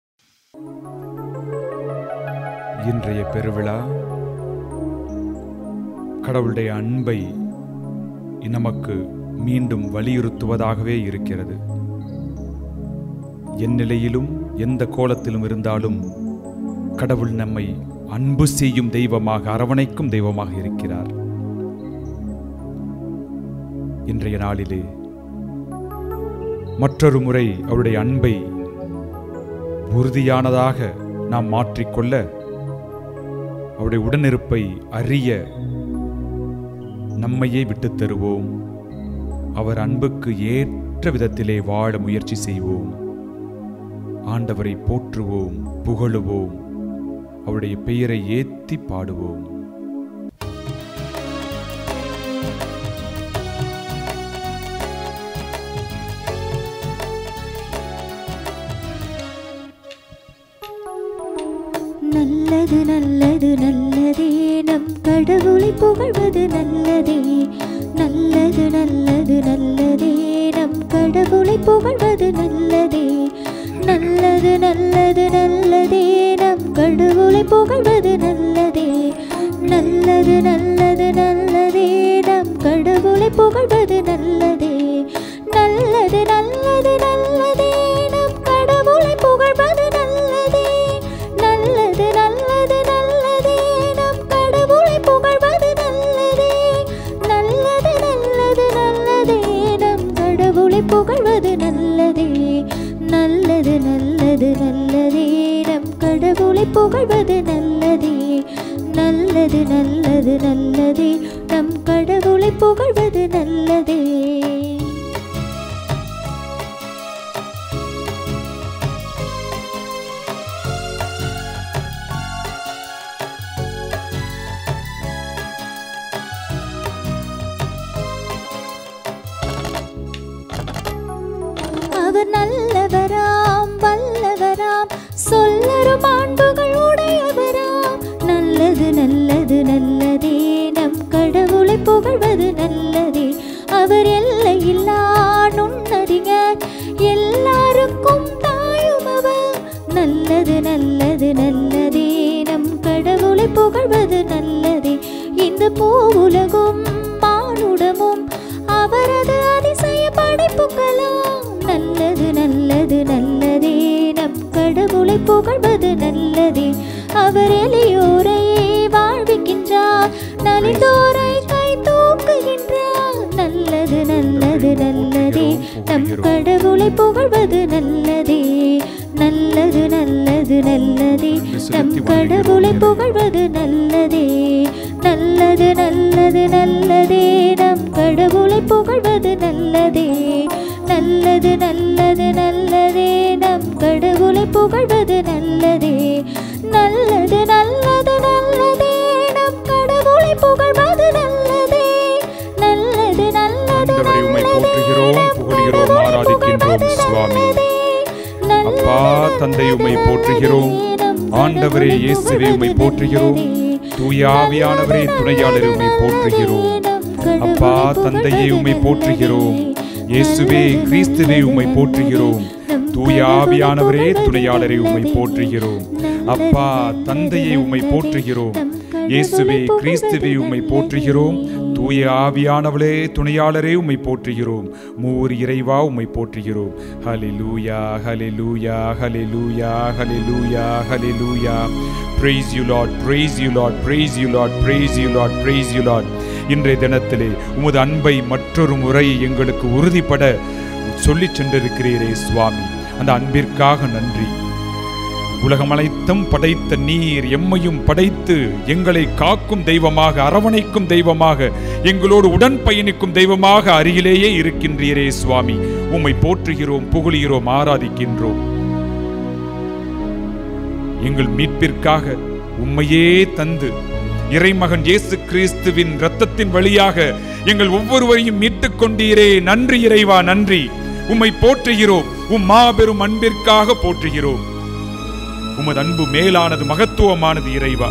இன்றைய பெருவிழா கடவுளுடைய அன்பை நமக்கு மீண்டும் வலியுறுத்துவதாகவே இருக்கிறது. என் நிலையிலும் எந்த கோலத்திலும் இருந்தாலும் கடவுள் நம்மை அன்பு செய்யும் தெய்வமாக, அரவணைக்கும் தெய்வமாக இருக்கிறார். இன்றைய நாளிலே மற்றொரு முறை அவருடைய அன்பை உறுதியானதாக நாம் மாற்றிக்கொள்ள, அவருடைய உடனிருப்பை அறிய நம்மையே விட்டுத் தருவோம். அவர் அன்புக்கு ஏற்ற விதத்திலே வாழ முயற்சி செய்வோம். ஆண்டவரை போற்றுவோம், புகழுவோம், அவருடைய பெயரை ஏத்தி பாடுவோம். நல்லது நல்லது நல்லதே, நம் கடவுளை புகழ்வது நல்லதே. நல்லது நல்லது நல்லதே, நம் கடவுளை புகழ்வது நல்லதே. நல்லது நல்லது நல்லதே, நம் கடவுளை புகழ்வது நல்லதே. நல்லது நல்லது நல்லதே, நம் கடவுளை புகழ்வது நல்லதே. நல்லது நல்லது நல்லதே, நம் கடவுளை புகழ்வது நல்லதே. நல்லது நல்லது நல்லதே, நம் கடவுளை புகழ்வது நல்லதே. நல்லது நல்லது நல்லதே, நம் கடவுளை புகழ்வது நல்லதே. நல்லது நல்லது நல்லதே, நம் கடவுளை புகழ்வது நல்லதே. நல்லது நல்லது நல்லதே, நம் கடவுளை புகழ்வது நல்லதே. அவர் நல்லவராம் வல்லவராம் சொல்லரும் ஆண்டுகள் உடையவராம். நல்லது நல்லது நல்லதே நம் கடவுளை புகழ்வது நல்லதே. அவர் எல்லையில்லா நுண்ணறிஞர் எல்லாருக்கும் தாயும் அவர். நல்லது நல்லது நல்லதே நம் கடவுளை புகழ்வது நல்லதே. இந்த பூவுலகும் மானுடமும் அவரது அதிசய படைப்புகளாம். நல்லது நல்லது நல்லதே நம் கடவுளை புகழ்வது நல்லதே. அவர் எளியோரை வாழ்விக்கின்றார் நலிந்தோரை கை தூக்குகின்றார். நல்லது நல்லது நல்லதே நம் கடவுளை புகழ்வது நல்லதே. நல்லது நல்லது நல்லதே நம் கடவுளை புகழ்வது நல்லதே. நல்லது நல்லது நல்லதே நம் கடவுளை புகழ்வது நல்லதே. நல்லது நல்லது நல்லதே நம் கடவுளை புகழ்வது நல்லதே. நல்லது நல்லது நல்லதே நம் கடவுளை புகழ்வது நல்லதே. நல்லது நல்லது நல்லதே அப்பா தந்தை உம்மை போற்றுகிறோம். ஆண்டவரே இயேசுவே உம்மை போற்றுகிறோம். தூய ஆவியானவரே துணையாளரே உம்மை போற்றுகிறோம். அப்பா தந்தையே உம்மை போற்றுகிறோம். இயேசுவே கிறிஸ்துவே உம்மை போற்றுகிறோம். தூய ஆவியானவரே துணையாளரே உம்மை போற்றுகிறோம். அப்பா தந்தையை உம்மை போற்றுகிறோம். இயேசுவே கிறிஸ்துவே உம்மை போற்றுகிறோம். தூய ஆவியானவளே துணையாளரே உம்மை போற்றுகிறோம். மூவர் இறைவா உம்மை போற்றுகிறோம். ஹல்லேலூயா ஹல்லேலூயா ஹல்லேலூயா ஹல்லேலூயா ஹல்லேலூயா. Praise you Lord, praise you Lord, praise you Lord, praise you Lord, praise you Lord. இன்றைய தினத்திலே உமது அன்பை மற்றொரு முறை எங்களுக்கு உறுதிப்பட சொல்லி சென்றிருக்கிறீரே சுவாமி, அந்த அன்பிற்காக நன்றி. உலகம் அனைத்தும் படைத்த நீர் எம்மையும் படைத்து எங்களை காக்கும் தெய்வமாக, அரவணைக்கும் தெய்வமாக, எங்களோடு உடன் பயணிக்கும் தெய்வமாக அருகிலேயே இருக்கின்றீரே சுவாமி. உம்மை போற்றுகிறோம், புகழுகிறோம், ஆராதிக்கின்றோம். எங்கள் மீட்பிற்காக உம்மையே தந்து இறைமகன் இயேசு கிறிஸ்துவின் இரத்தத்தின் வழியாக எங்கள் ஒவ்வொருவரையும் மீட்டுக் கொண்டீரே. நன்றி இறைவா, நன்றி. உம்மை போற்றுகிறோம். உம் மாபெரும் அன்பிற்காக போற்றுகிறோம். உமது அன்பு மேலானது, மகத்துவமானது இறைவா.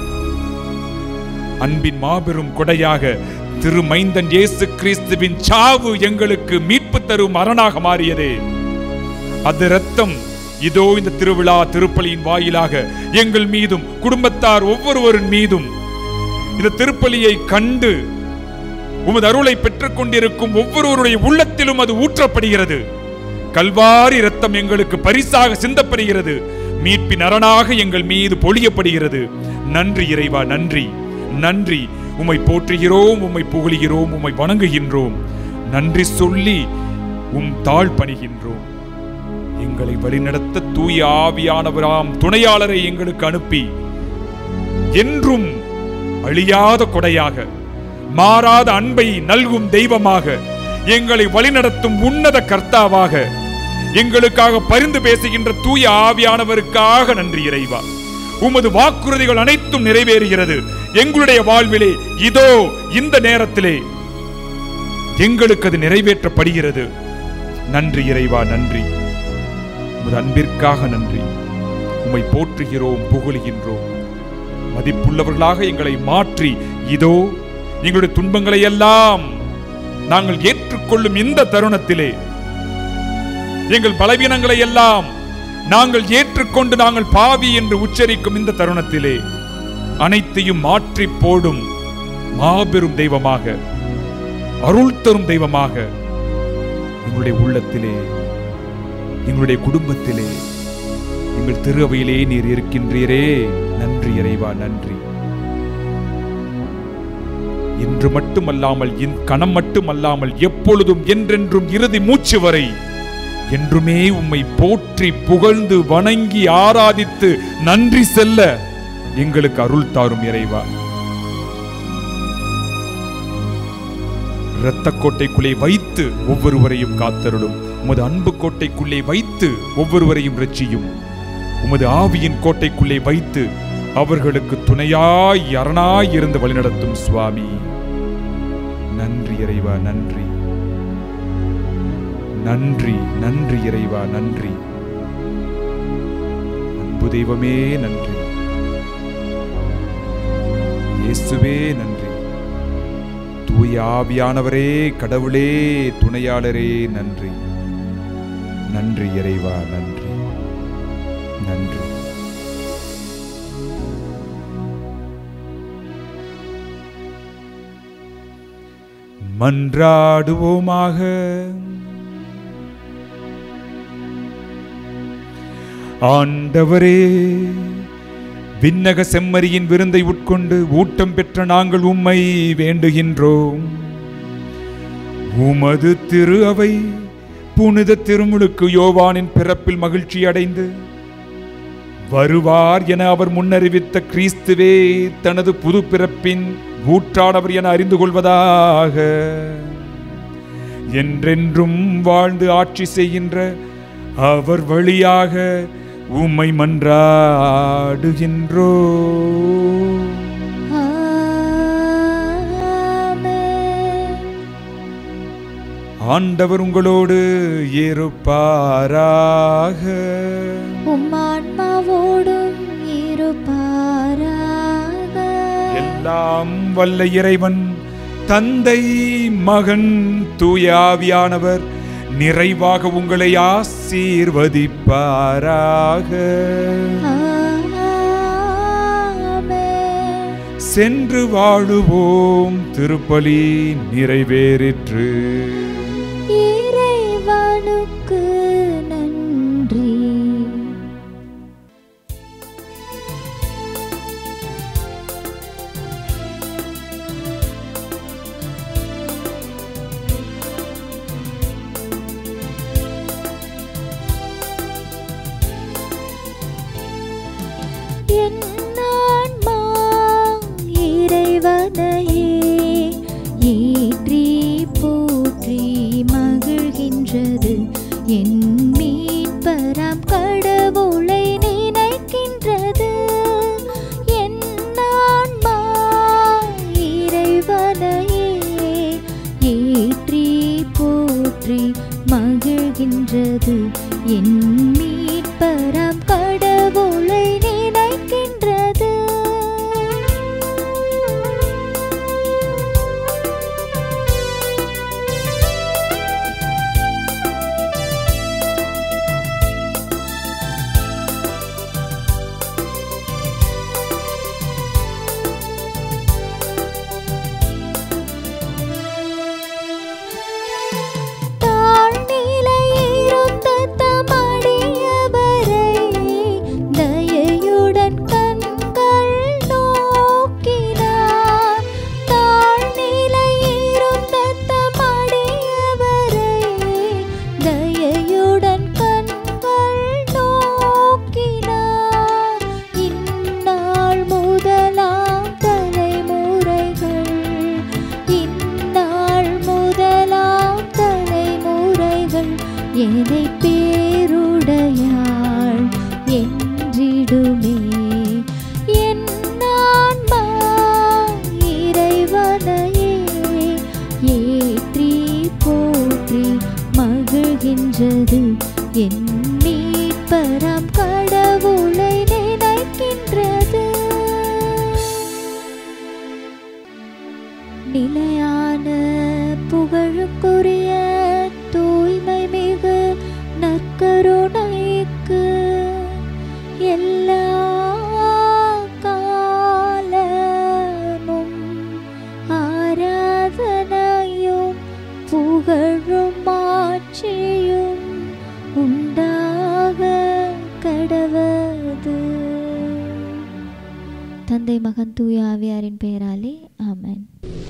அன்பின் மாபெரும் கொடையாக திருமைந்தன் இயேசு கிறிஸ்துவின் சாவு எங்களுக்கு மீட்பு தரும் அரணாக மாறியதே. அது இரத்தம் இதோ இந்த திருவிழா திருப்பலியின் வாயிலாக எங்கள் மீதும் குடும்பத்தார் ஒவ்வொருவரின் மீதும் இந்த திருப்பலியை கண்டு உமது அருளை பெற்றுக் கொண்டிருக்கும் ஒவ்வொருவருடைய உள்ளத்திலும் அது ஊற்றப்படுகிறது. கல்வாரி இரத்தம் எங்களுக்கு பரிசாக சிந்தப்படுகிறது. மீட்பின் அரணாக எங்கள் மீது பொழியப்படுகிறது. நன்றி இறைவா, நன்றி நன்றி. உம்மை போற்றுகிறோம், உம்மை புகழுகிறோம், உம்மை வணங்குகின்றோம். நன்றி சொல்லி உம் தாழ் பணிகின்றோம். எங்களை வழிநடத்த தூய ஆவியானவராம் துணையாளரை எங்களுக்கு அனுப்பி என்றும் அழியாத கொடையாக, மாறாத அன்பை நல்கும் தெய்வமாக, எங்களை வழிநடத்தும் உன்னத கர்த்தாவாக, எங்களுக்காக பரிந்து பேசுகின்ற தூய ஆவியானவருக்காக நன்றி இறைவா. உமது வாக்குறுதிகள் அனைத்தும் நிறைவேறுகிறது எங்களுடைய வாழ்விலே. இதோ இந்த நேரத்திலே எங்களுக்கு அது நிறைவேற்றப்படுகிறது. நன்றி இறைவா, நன்றி. உமது அன்பிற்காக நன்றி. உம்மை போற்றுகிறோம், புகழுகின்றோம். மதிப்புள்ளவர்களாக எங்களை மாற்றி இதோ எங்களுடைய துன்பங்களை எல்லாம் நாங்கள் ஏற்றுக்கொள்ளும் இந்த தருணத்திலே, எங்கள் பலவீனங்களை எல்லாம் நாங்கள் ஏற்றுக்கொண்டு நாங்கள் பாவி என்று உச்சரிக்கும் இந்த தருணத்திலே அனைத்தையும் மாற்றி போடும் மாபெரும் தெய்வமாக, அருள் தரும் தெய்வமாக எங்களுடைய உள்ளத்திலே, எங்களுடைய குடும்பத்திலே, எங்கள் திரு அவையிலே நீர் இருக்கின்றீரே. நன்றி இறைவா, நன்றி. இன்று மட்டுமல்லாமல், கணம் மட்டுமல்லாமல், எப்பொழுதும் என்றென்றும் இறுதி மூச்சு வரை என்றுமே உம்மை போற்றி புகழ்ந்து வணங்கி ஆராதித்து நன்றி செல்ல எங்களுக்கு அருள் தாரும் இறைவா. இரத்த கோட்டைக்குள்ளே வைத்து ஒவ்வொருவரையும் காத்தருளும். உமது அன்பு கோட்டைக்குள்ளே வைத்து ஒவ்வொருவரையும் ரட்சியும். உமது ஆவியின் கோட்டைக்குள்ளே வைத்து அவர்களுக்கு துணையாய் அரணாய் இருந்து வழிநடத்தும் சுவாமி. நன்றி இறைவா, நன்றி நன்றி நன்றி இறைவா, நன்றி. அன்பு தெய்வமே நன்றி. இயேசுவே நன்றி. தூய ஆவியானவரே, கடவுளே, துணையாளரே நன்றி. நன்றி இறைவா, நன்றி நன்றி. மன்றாடுவோமாக. ஆண்டவரே, விண்ணக செம்மறியின் விருந்தை உட்கொண்டு ஊட்டம் பெற்ற நாங்கள் உம்மை வேண்டுகின்றோம். உமது திரு அவை புனித திருமுழுக்கு யோவானின் பிறப்பில் மகிழ்ச்சி அடைந்து வருவார் என அவர் முன்னறிவித்த கிறிஸ்துவே தனது புது பிறப்பின் ஊற்றானவர் என அறிந்து கொள்வதாக. என்றென்றும் வாழ்ந்து ஆட்சி செய்கின்ற அவர் வழியாக உம்மை மன்றாடுகின்றோ. ஆண்டவர் உங்களோடு இருப்பாராக. உம் ஆன்மாவோடும் இருப்பாராக. எல்லாம் வல்ல இறைவன் தந்தை, மகன், தூய ஆவியானவர் நிறைவாக உங்களை ஆசீர்வதிப்பாராக. சென்று வாழுவோம். திருப்பலி நிறைவேறிற்று. இறைவனுக்கு நன்றி. என் ஆன்மா இறைவனையே ஏற்றி போற்றி மகிழ்கின்றது. என் மீட்பராம் கடவுளை நினைக்கின்றது. என் ஆன்மா இறைவனையே ஏற்றி போற்றி மகிழ்கின்றது. என் மீட்பராம் கடவுளை நினைக்கின்றது. என்னை பேருடையாள் என்றிடுமே. என் ஆன்மா இறைவனையே ஏற்றி போற்றி மகிழ்கின்றது. என் மீட்பராம் கடவுளை நினைக்கின்றது. நிலையான புகழுக்குரிய தூய்மை மிகு நற்கருணைக்கு எல்லா காலமும் ஆராதனையும் புகழும் ஆட்சியும் உண்டாக கடவது. தந்தை, மகன், தூய ஆவியாரின் பெயராலே ஆமென்.